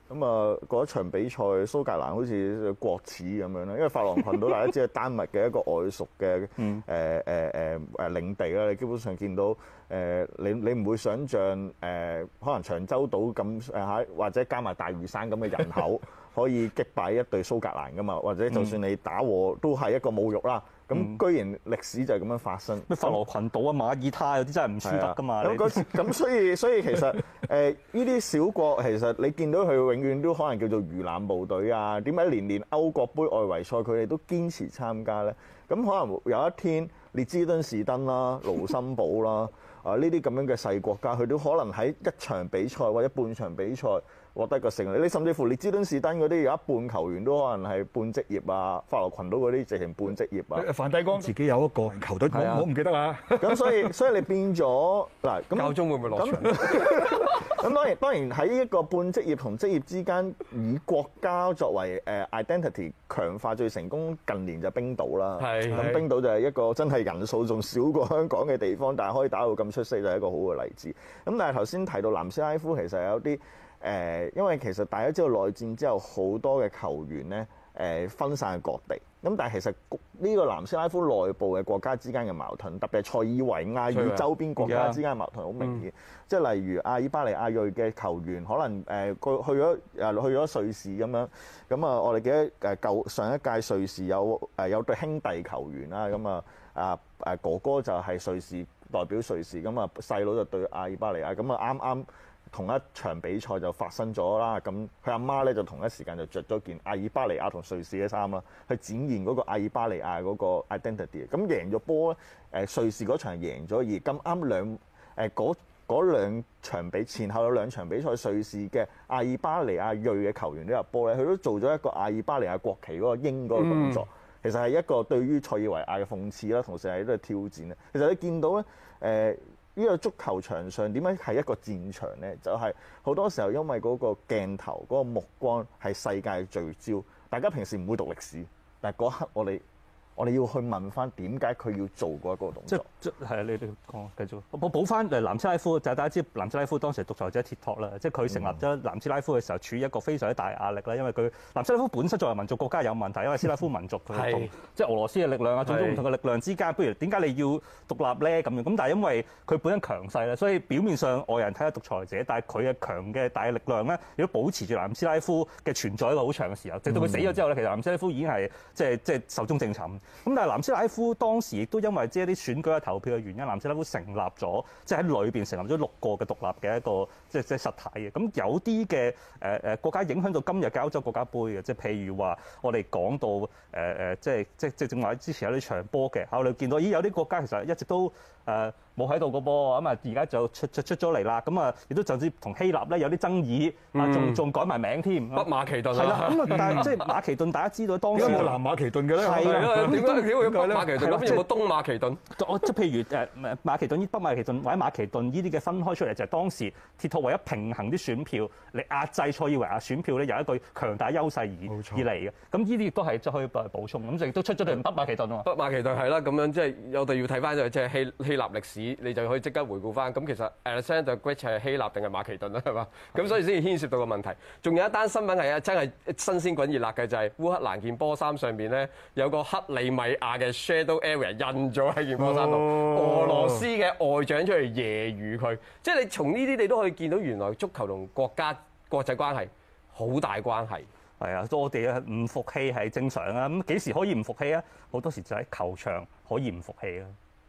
咁啊，嗰一場比賽蘇格蘭好似國恥咁樣啦，因為法郎群島大家知係丹麥嘅一個外屬嘅領地啦，你基本上見到你唔會想像可能長洲島咁或者加埋大嶼山咁嘅人口可以擊敗一隊蘇格蘭噶嘛，或者就算你打和都係一個侮辱啦。咁居然歷史就係咁樣發生。 咩法羅群島啊、馬爾他有啲真係唔輸得噶嘛？ 咁所以其實呢啲小國其實你見到佢永遠都可能叫做魚腩部隊啊？點解年歐國杯外圍賽佢哋都堅持參加咧？咁可能有一天列支敦士登啦、盧森堡啦呢啲咁樣嘅細國家，佢都可能喺一場比賽或者半場比賽獲得個勝利。你甚至乎列支敦士登嗰啲有一半球員都可能係半職業啊，法羅群島嗰啲直情半職業啊。 梵蒂岡自己有一個球隊，我唔記得啦。 咁所以你變咗嗱，咁教宗會唔會落場？ 咁當然喺一個半職業同職業之間，以國家作為identity 強化最成功，近年就冰島啦。咁冰島就係一個真係人數仲少過香港嘅地方，但係可以打到咁出色，就係一個好嘅例子。咁但係頭先提到南斯拉夫，其實有啲因為其實大家知道內戰之後好多嘅球員咧分散去各地，咁但係其實呢個南斯拉夫內部嘅國家之間嘅矛盾，特別係塞爾維亞與周邊國家之間嘅矛盾好明顯。即係例如阿爾巴尼亞裔嘅球員，可能去咗瑞士咁樣。咁啊，我哋記得上一屆瑞士有對兄弟球員啦，咁哥哥就係瑞士代表瑞士，咁啊細佬就對阿爾巴尼亞，咁啊啱同一場比賽就發生咗啦。咁佢阿媽咧就同一時間就着咗件阿爾巴尼亞同瑞士嘅衫啦，去展現嗰個阿爾巴尼亞嗰個 identity。咁贏咗波咧，瑞士嗰場贏咗，而咁啱嗰兩場前後有兩場比賽，瑞士嘅阿爾巴尼亞裔嘅球員都入波咧，佢都做咗一個阿爾巴尼亞國旗嗰個鷹嗰個動作。其實係一個對於塞爾維亞嘅諷刺啦，同時係一個挑戰咧。其實你見到咧，呢個足球場上點解係一個戰場咧？就係好多時候因為嗰個鏡頭嗰個目光係世界聚焦，大家平時唔會讀歷史，但係嗰刻我哋要去問翻點解佢要做嗰一個動作。 即係你講繼續。我補翻南斯拉夫，就係大家知南斯拉夫當時係獨裁者鐵托啦，即係佢成立咗南斯拉夫嘅時候，處於一個非常之大壓力啦，因為佢南斯拉夫本身作為民族國家有問題，因為斯拉夫民族佢同即係俄羅斯嘅力量啊，種種唔同嘅力量之間，不如點解你要獨立咧咁樣？咁但係因為佢本身強勢咧，所以表面上外人睇下獨裁者，但係佢嘅強嘅大力量咧，亦都保持住南斯拉夫嘅存在一個好長嘅時候，直到佢死咗之後咧，其實南斯拉夫已經係即係壽終正寢。咁但係南斯拉夫當時亦都因為即係啲選舉啊投票嘅原因，南斯拉夫成立咗即係喺裏邊成立咗6個嘅獨立嘅一個即係實體嘅。咁有啲嘅國家影響到今日嘅歐洲國家杯嘅，即係譬如話我哋講到即係正話之前有啲場波嘅，我哋見到有啲國家其實一直都冇喺度個波，咁啊而家就出咗嚟啦，咁啊亦都甚至同希臘咧有啲爭議，啊仲改埋名添。 北馬其頓係啦，咁啊但係即係馬其頓大家知道當時有冇南馬其頓嘅咧？ 係啦， 點解會有北馬其頓？咁有冇東馬其頓？ 即係譬如馬其頓、北馬其頓或者馬其頓呢啲嘅分開出嚟，就係當時鐵托為咗平衡啲選票嚟壓制塞爾維亞選票咧，有一個強大優勢而嚟嘅。咁呢啲亦都係即係可以補充，咁亦都出咗對北馬其頓啊嘛。 北馬其頓係啦，咁樣即係我哋要睇翻就即係希臘歷史，你就可以即刻回顧翻。咁其實 Alexander the Great 係希臘定係馬其頓啦，係嘛？咁所以先至牽涉到個問題。仲有一單新聞係真係新鮮滾熱辣嘅，就係烏克蘭件波衫上邊咧有個克里米亞嘅 shadow area 印咗喺件波衫度，俄羅斯嘅外長出嚟揶揄佢。即係你從呢啲你都可以見到原來足球同國家國際關係好大關係。 係啊，我哋唔服氣係正常啊。咁幾時可以唔服氣啊？好多時就喺球場可以唔服氣啊。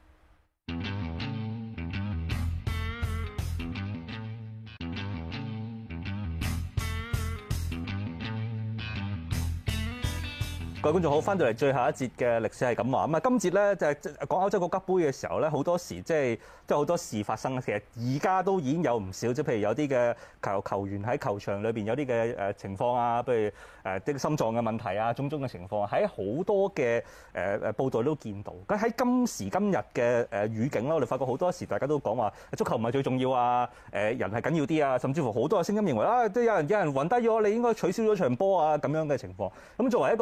各位觀眾好，翻到嚟最後一節嘅歷史係咁話。咁啊，今節咧就係講歐洲國家杯嘅時候咧，好多時即係好多事發生。其實而家都已經有唔少，即係譬如有啲嘅球員喺球場裏邊有啲嘅情況啊，譬如啲心臟嘅問題啊，種種嘅情況喺好多嘅報道都見到。咁喺今時今日嘅語境啦，我哋發覺好多時大家都講話足球唔係最重要啊，人係緊要啲啊，甚至乎好多嘅聲音認為都有人暈低咗，你應該取消咗場波啊咁樣嘅情況。咁作為一個老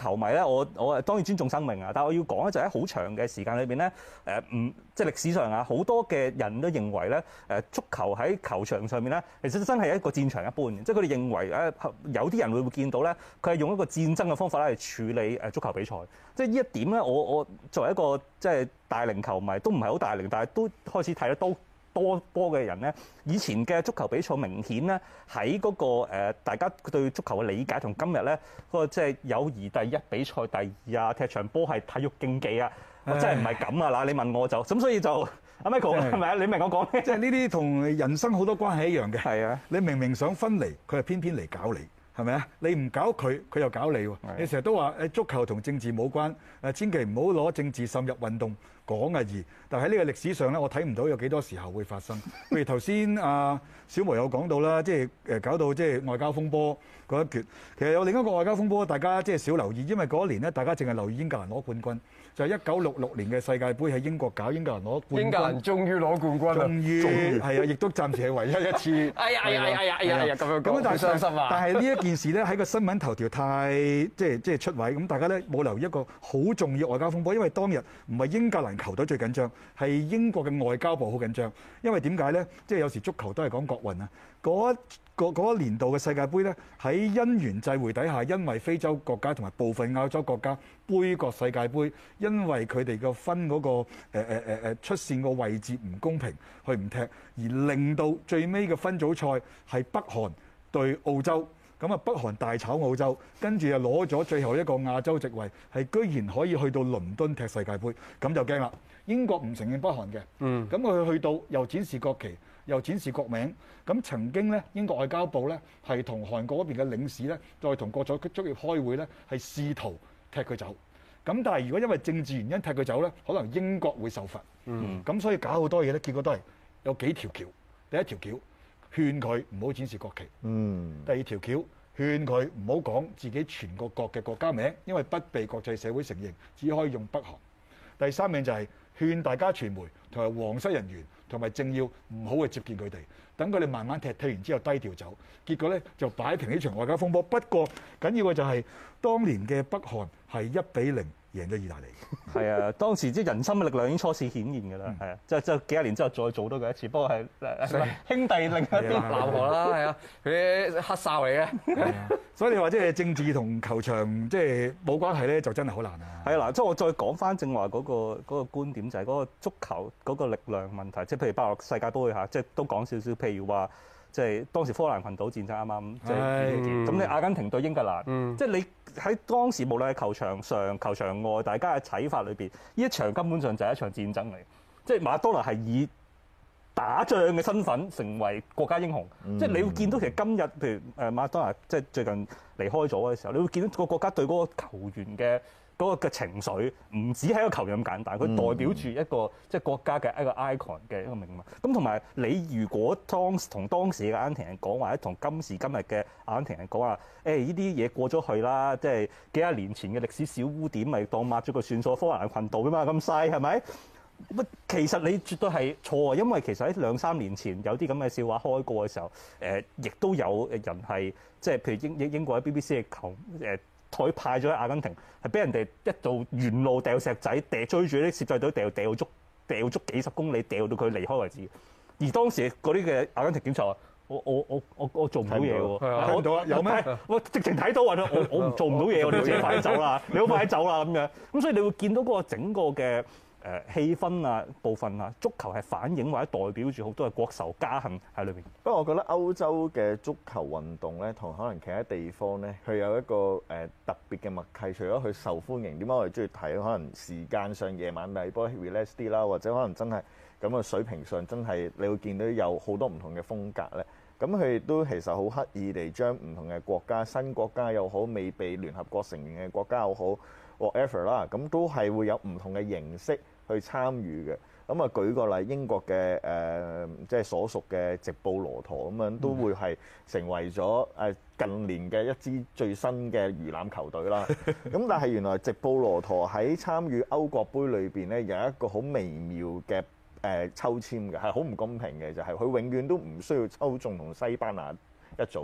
球迷咧，我當然尊重生命啊，但係我要講咧就喺好長嘅時間裏邊咧，即係歷史上啊，好多嘅人都認為咧，足球喺球場上面咧，其實真係一個戰場一般嘅，即係佢哋認為有啲人會見到咧，佢係用一個戰爭嘅方法咧嚟處理足球比賽。即係呢一點咧，我作為一個即係大齡球迷，都唔係好大齡，但係都開始睇得多波嘅人咧，以前嘅足球比賽明顯咧喺嗰個大家對足球嘅理解同今日咧嗰個即係友誼第一、比賽第二啊，踢場波係體育競技啊，真係唔係咁啊嗱！你問我就咁，所以就阿 Michael 係咪啊？你明我講咩？ 即係呢啲同人生好多關係一樣嘅。 係啊， 你明明想分離，佢係偏偏嚟搞你。係咪啊？你唔搞佢，佢又搞你喎。你成日都話足球同政治冇關，千祈唔好攞政治滲入運動講啊易。但喺呢個歷史上咧，我睇唔到有幾多時候會發生。譬如頭先小毛有講到啦，即係搞到即係外交風波嗰一橛。其實有另一個外交風波，大家即係少留意，因為嗰一年咧，大家淨係留意英格蘭攞冠軍，就係1966年嘅世界盃喺英國搞，英格蘭攞冠軍。 英格蘭終於攞冠軍啦！ 終於係啊，亦都暫時係唯一一次。 哎呀咁樣講， 但傷心啊！ 但係呢一件事咧喺個新聞頭條太即係出位，咁大家咧冇留意一個好重要外交風波，因為當日唔係英格蘭球隊最緊張，係英國嘅外交部好緊張。因為點解咧？即係有時足球都係講國運啊。嗰一年度嘅世界盃咧，喺因緣際會底下，因為非洲國家同埋部分亞洲國家杯葛世界盃，因為佢哋個分嗰個出線個位置唔公平，去唔踢，而令到最尾嘅分組賽係北韓對澳洲。咁啊，北韓大炒澳洲，跟住又攞咗最後一個亞洲席位，係居然可以去到倫敦踢世界盃，咁就驚啦！英國唔承認北韓嘅，咁佢去到又展示國旗，又展示國名。咁曾經咧，英國外交部咧係同韓國嗰邊嘅領事咧，再同國際足協開會咧，係試圖踢佢走。咁但係如果因為政治原因踢佢走咧，可能英國會受罰。咁所以搞好多嘢咧，結果都係有幾條橋。第一條橋，勸佢唔好展示國旗。第二條橋，勸佢唔好講自己全個國嘅國家名，因為不被國際社會承認，只可以用北韓。第三樣就係勸大家傳媒同埋皇室人員同埋政要唔好去接見佢哋，等佢哋慢慢踢完之後低調走。結果咧就擺平呢場外交風波。不過緊要嘅就係當年嘅北韓係1-0贏咗意大利。係啊，當時即係人心嘅力量已經初次顯現㗎啦。係啊，即係幾廿年之後再做多佢一次。不過係兄弟另一邊鬧我啦，係啊，佢黑哨嚟嘅。 所以你話即係政治同球場即係冇關係咧，就真係好難啊。 係啊，嗱，即係我再講翻正話嗰個觀點，就係嗰個足球嗰個力量問題。即係譬如包括世界盃嚇，即係都講少少。譬如話，即係當時科蘭群島戰爭啱啱即係咁，你阿根廷對英格蘭，即係你喺當時無論係球場上、球場外，大家嘅睇法裏邊，呢一場根本上就係一場戰爭嚟。即係馬拉多納係以打仗嘅身份成為國家英雄。即係你會見到其實今日譬如馬拉多納即係最近離開咗嘅時候，你會見到個國家對嗰個球員嘅嗰個嘅情緒唔止係一個球員咁簡單，佢代表住一個即係國家嘅一個 icon 嘅一個名物。咁同埋你如果同當時嘅阿根廷人講，或者同今時今日嘅阿根廷人講話，呢啲嘢過咗去啦，即係幾廿年前嘅歷史小污點，咪當抹咗個算數，科蘭群島啊嘛，咁細係咪？其實你絕對係錯，因為其實喺2-3年前有啲咁嘅笑話開過嘅時候，亦都有人係即係譬如英國喺 BBC 嘅球台派咗喺阿根廷，係俾人哋一度沿路掉石仔，追住啲攝製隊掉足幾十公里，掉到佢離開為止。而當時嗰啲嘅阿根廷檢查話：我做唔到嘢喎， 睇唔到啊？有咩？ 我直情睇到話我做唔到嘢，我哋自己快啲走啦，你好快啲走啦咁樣。咁所以你會見到嗰個整個嘅氣氛啊部分啊，足球係反映或者代表住好多嘅國仇家恨喺裏邊。 不過我覺得歐洲嘅足球運動咧，同可能其他地方咧，佢有一個特別嘅默契。除咗佢受歡迎，點解我哋中意睇？可能時間上夜晚睇波 relax 啲啦，或者可能真係咁嘅水平上真係你會見到有好多唔同嘅風格咧。咁佢亦都其實好刻意地將唔同嘅國家、新國家又好，未被聯合國承認嘅國家又好 whatever 啦，咁都係會有唔同嘅形式去參與嘅。咁啊，舉個例，英國嘅即係所屬嘅直布羅陀咁樣，都會係成為咗近年嘅一支最新嘅魚腩球隊啦。咁但係原來直布羅陀喺參與歐國杯裏邊咧，有一個好微妙嘅抽籤嘅，係好唔公平嘅，就係佢永遠都唔需要抽中同西班牙一組嘅。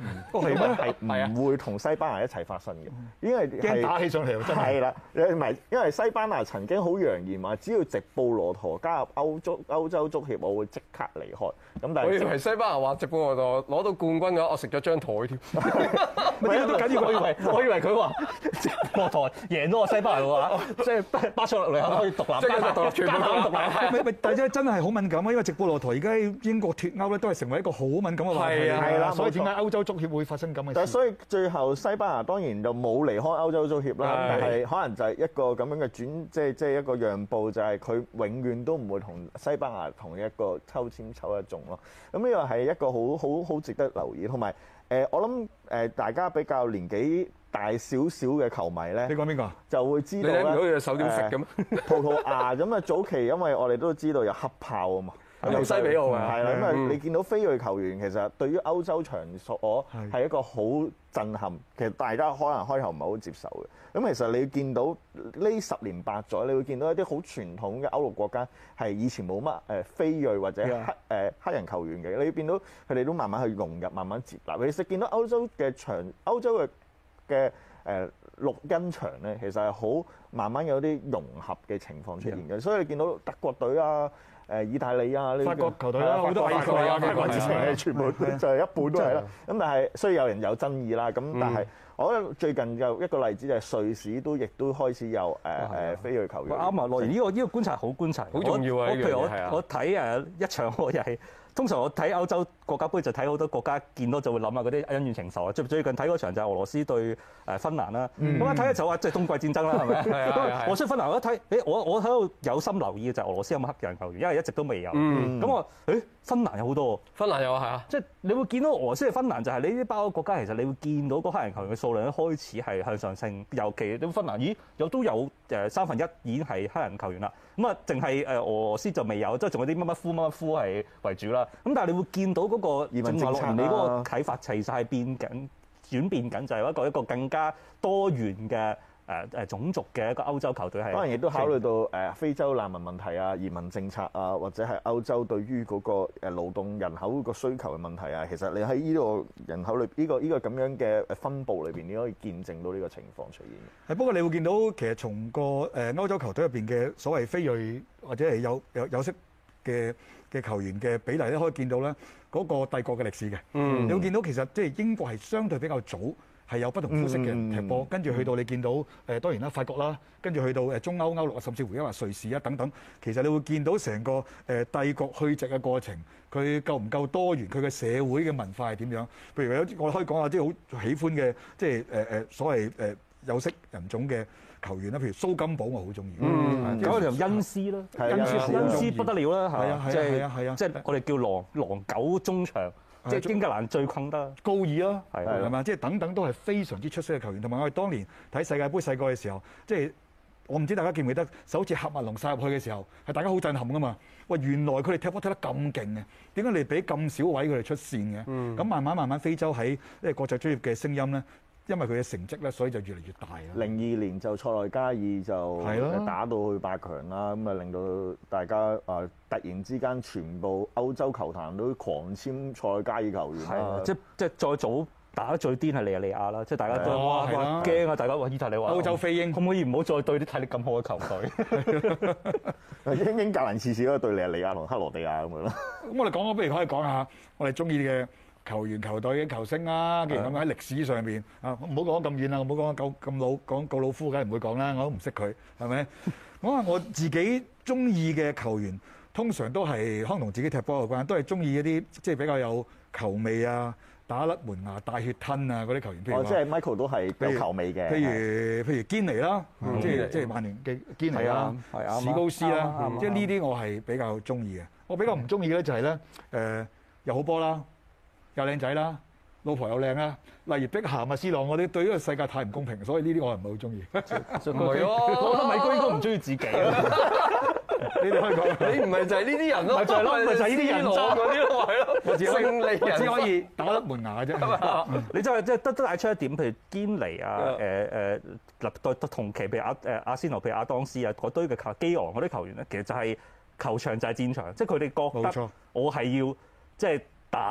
哦係咩？ 係唔會同西班牙一齊發生嘅，因為驚打起上嚟喎真係。 係啦，唔係因為西班牙曾經好揚言話，只要直布羅陀加入歐洲足協，我會即刻離開。咁但係我以為西班牙話直布羅陀攞到冠軍嘅話，我食咗張台添。 唔係都緊要，我以為佢話直布羅陀贏咗個西班牙嘅話，即係巴塞羅那可以獨立， 即係獨立全部都獨立。 咪但係真係好敏感啊！因為直布羅陀而家英國脫歐咧，都係成為一個好敏感嘅話題。 係啦， 所以點解歐洲足協會發生咁嘅事？ 但係所以最後西班牙當然就冇離開歐洲足協啦，但係可能就係一個咁樣嘅即係一個讓步，就係佢永遠都唔會同西班牙同一個抽籤抽一中咯。咁呢個係一個好值得留意，同埋我諗大家比較年紀大少少嘅球迷咧， 你講邊個？ 就會知道咧。 你睇唔到佢隻手點食嘅咩？ 葡萄牙咁啊，早期因為我哋都知道有黑豹啊嘛。 由西比奧啊， 係啦，咁啊，你見到非裔球員其實對於歐洲場所係一個好震撼，其實大家可能開頭唔係好接受嘅。咁其實你見到呢10年8載，你會見到一啲好傳統嘅歐陸國家係以前冇乜非裔或者黑人球員嘅，你見到佢哋都慢慢去融入，慢慢接納。其實見到歐洲嘅綠茵場咧，其實係好慢慢有啲融合嘅情況出現嘅，所以你見到德國隊啊。意大利啊， 法國球隊啦，好多法國啊， 法國之前全部就係一半都係啦。咁但係雖然有人有爭議啦，咁但係我覺得最近有一個例子就係瑞士亦都開始有非裔球員。 啱啊，樂兒呢個觀察好觀察， 好重要啊！ 譬如我睇一場我又係。通常我睇歐洲國家杯就睇好多國家見到就會諗下嗰啲恩怨情仇啊！最近睇嗰場就係俄羅斯對芬蘭啦，咁一睇就話即係冬季戰爭啦，係咪？我識芬蘭我一睇，我喺度有心留意嘅就係俄羅斯有冇黑人球員，因為一直都未有。咁我芬蘭有好多， 芬蘭有啊，係啊， 即係你會見到俄羅斯嘅芬蘭就係你呢啲包國家，其實你會見到個黑人球員嘅數量開始係向上升，尤其你芬蘭都有1/3已經係黑人球員啦。咁啊，淨係俄羅斯就未有，即係仲有啲乜乜夫係為主啦。咁但係你會見到嗰個移民政策， 你嗰個睇法其實係轉變緊，就係一個更加多元嘅種族嘅一個歐洲球隊係。 當然亦都考慮到非洲難民問題啊、移民政策啊，或者係歐洲對於嗰個勞動人口個需求嘅問題啊。其實你喺呢個人口裏呢個咁樣嘅分佈裏邊，你可以見證到呢個情況出現。 係不過你會見到其實從個歐洲球隊入邊嘅所謂非裔或者係有色嘅球員嘅比例咧，可以見到咧嗰個帝國嘅歷史嘅。你會見到其實即係英國係相對比較早係有不同膚色嘅踢波，跟住去到你見到當然啦法國啦，跟住去到中歐歐陸甚至乎因為瑞士啊等等，其實你會見到成個帝國去殖嘅過程，佢夠唔夠多元，佢嘅社會嘅文化係點樣？譬如我可以講下啲好喜歡嘅即係所謂有色人種嘅球員啦，譬如蘇金寶我好中意， 咁我哋用恩斯啦，恩斯不得了啦，係啊，即係我哋叫狼狗中場，即係英格蘭最困得高爾啦， 係嘛？即係等等都係非常之出色嘅球員，同埋我哋當年睇世界盃細個嘅時候，即係我唔知大家記唔記得，首次喀麥隆殺入去嘅時候，係大家好震撼噶嘛？喂，原來佢哋踢波踢得咁勁嘅，點解你俾咁少位佢哋出線嘅？咁慢慢非洲喺國際專業嘅聲音咧。因為佢嘅成績咧，所以就越嚟越大啦。 02年就塞內加爾就打到去8強啦，咁啊令到大家突然之間全部歐洲球壇都狂簽塞內加爾球員啦。 即係再早打得最癲係利亞啦，即係大家都哇驚啊！大家話意大利話歐洲飛鷹， 可唔可以唔好再對啲體力咁好嘅球隊？英格蘭次次都對利亞同克羅地亞咁樣咯。 咁我哋講不如可以講下我哋中意嘅球員、球隊嘅球星啦，既然咁喺歷史上邊啊，唔好講咁遠啦，唔好講咁老，講告魯夫梗係唔會講啦，我都唔識佢，係咪？我自己中意嘅球員，通常都係可能同自己踢波有關，都係中意一啲即係比較有球味啊、打甩門牙、帶血吞啊嗰啲球員。譬如即係 Michael 都係有球味嘅。 譬如堅尼啦，即係曼聯嘅堅尼啦，史高斯啦，即係呢啲我係比較中意嘅。我比較唔中意嘅咧就係咧又好波啦。又靚仔啦，老婆又靚啦。例如碧咸啊、C朗嗰啲，對呢個世界太唔公平，所以呢啲我係唔係好中意。 唔係咯，我覺得米高應該唔中意自己啊。 你哋可以講， 你唔係就係呢啲人咯， 咪就係咯，咪就係呢啲人嗰啲咯，係咯。我只可以打甩門牙嘅啫。 你真係即係得帶出一點，譬如堅尼啊，同期譬如阿仙奴，譬如阿當斯啊嗰堆嘅基昂嗰啲球員咧，其實就係球場就係戰場，即係佢哋覺得我係要即係。打擊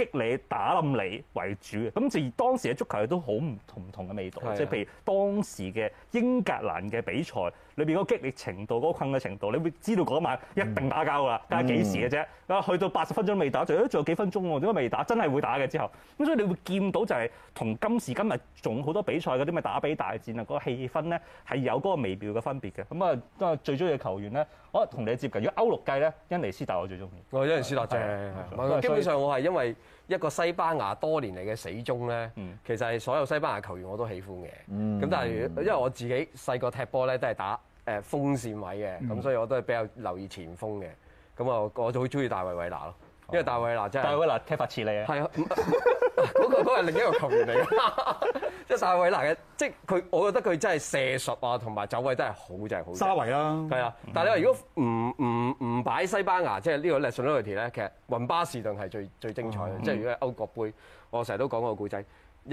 擊你、打冧你為主嘅。咁而當時嘅足球亦都好唔同嘅味道，即係譬如當時嘅英格蘭嘅比賽裏邊嗰個激烈程度、嗰個困嘅程度，你會知道嗰晚一定打交㗎啦，睇下幾時嘅啫。去到80分鐘未打，仲有幾分鐘喎，點解未打？真係會打嘅之後，咁所以你會見到就係同今時今日仲好多比賽嗰啲咩打比大戰啊，嗰個氣氛咧係有嗰個微妙嘅分別嘅。咁啊，都係最中意嘅球員咧，我同你接近。如果歐陸計咧，恩尼斯達我最中意。 我恩尼斯達正，基本上我係因為一個西班牙多年嚟嘅死忠咧，其實係所有西班牙球員我都喜歡嘅。咁但係因為我自己細個踢波咧都係打鋒線位嘅，咁所以我都係比較留意前鋒嘅。咁啊，我就好中意大衛韋拿咯，因為大衛韋拿真係。大衛韋拿踢法似你啊！係啊，嗰個係另一個球員嚟嘅，即係大衛韋拿嘅，即係佢，我覺得佢真係射術啊，同埋走位真係好，真係好。沙維啦，係啊，但係你話如果唔擺西班牙，即係呢個 nationality 咧，其實雲巴士頓係最精彩嘅，即係如果係歐國杯，我成日都講個故仔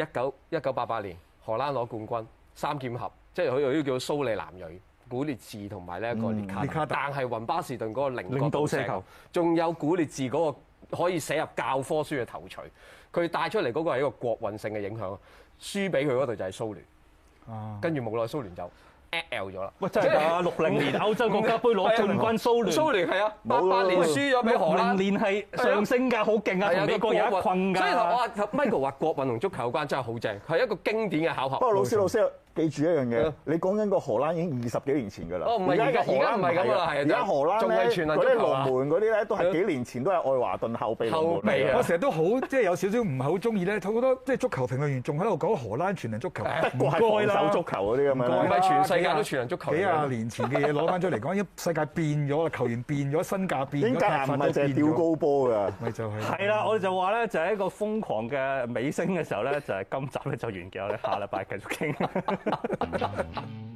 ，1988年荷蘭攞冠軍三劍俠，即係佢有啲叫蘇利南裔。古列治同埋呢一個列卡，但係雲巴士頓嗰個零角度射球，仲有古列治嗰個可以寫入教科書嘅頭槌，佢帶出嚟嗰個係一個國運性嘅影響。輸俾佢嗰度就係蘇聯，跟住冇耐蘇聯就 L 咗啦。喂， 真係㗎！60年歐洲國家杯攞冠軍蘇聯係啊，88年輸咗俾荷蘭，60年係上升㗎，好勁啊！同美國有一困㗎。所以我話 Michael 話國運同足球有關真係好正，係一個經典嘅巧合。 不過老師。記住一樣嘢，你講緊個荷蘭已經20幾年前㗎啦。 哦，唔係而家唔係咁啦，係而家荷蘭仲係全能足球啊！ 龍門嗰啲咧都係幾年前都係愛華頓後備。 後備啊！ 我成日都好即係有少少唔係好中意咧，好多即係足球評論員仲喺度講荷蘭全能足球， 德國係防守足球嗰啲咁樣。 唔係全世界都全能足球。 幾廿年前嘅嘢攞翻出嚟講，一世界變咗啦，球員變咗，身價變咗， 英格蘭唔係淨係吊高波㗎。 咪就係。 係啦，我哋就話咧，就係一個瘋狂嘅尾聲嘅時候咧，就係今集咧就完結，我哋下禮拜繼續傾。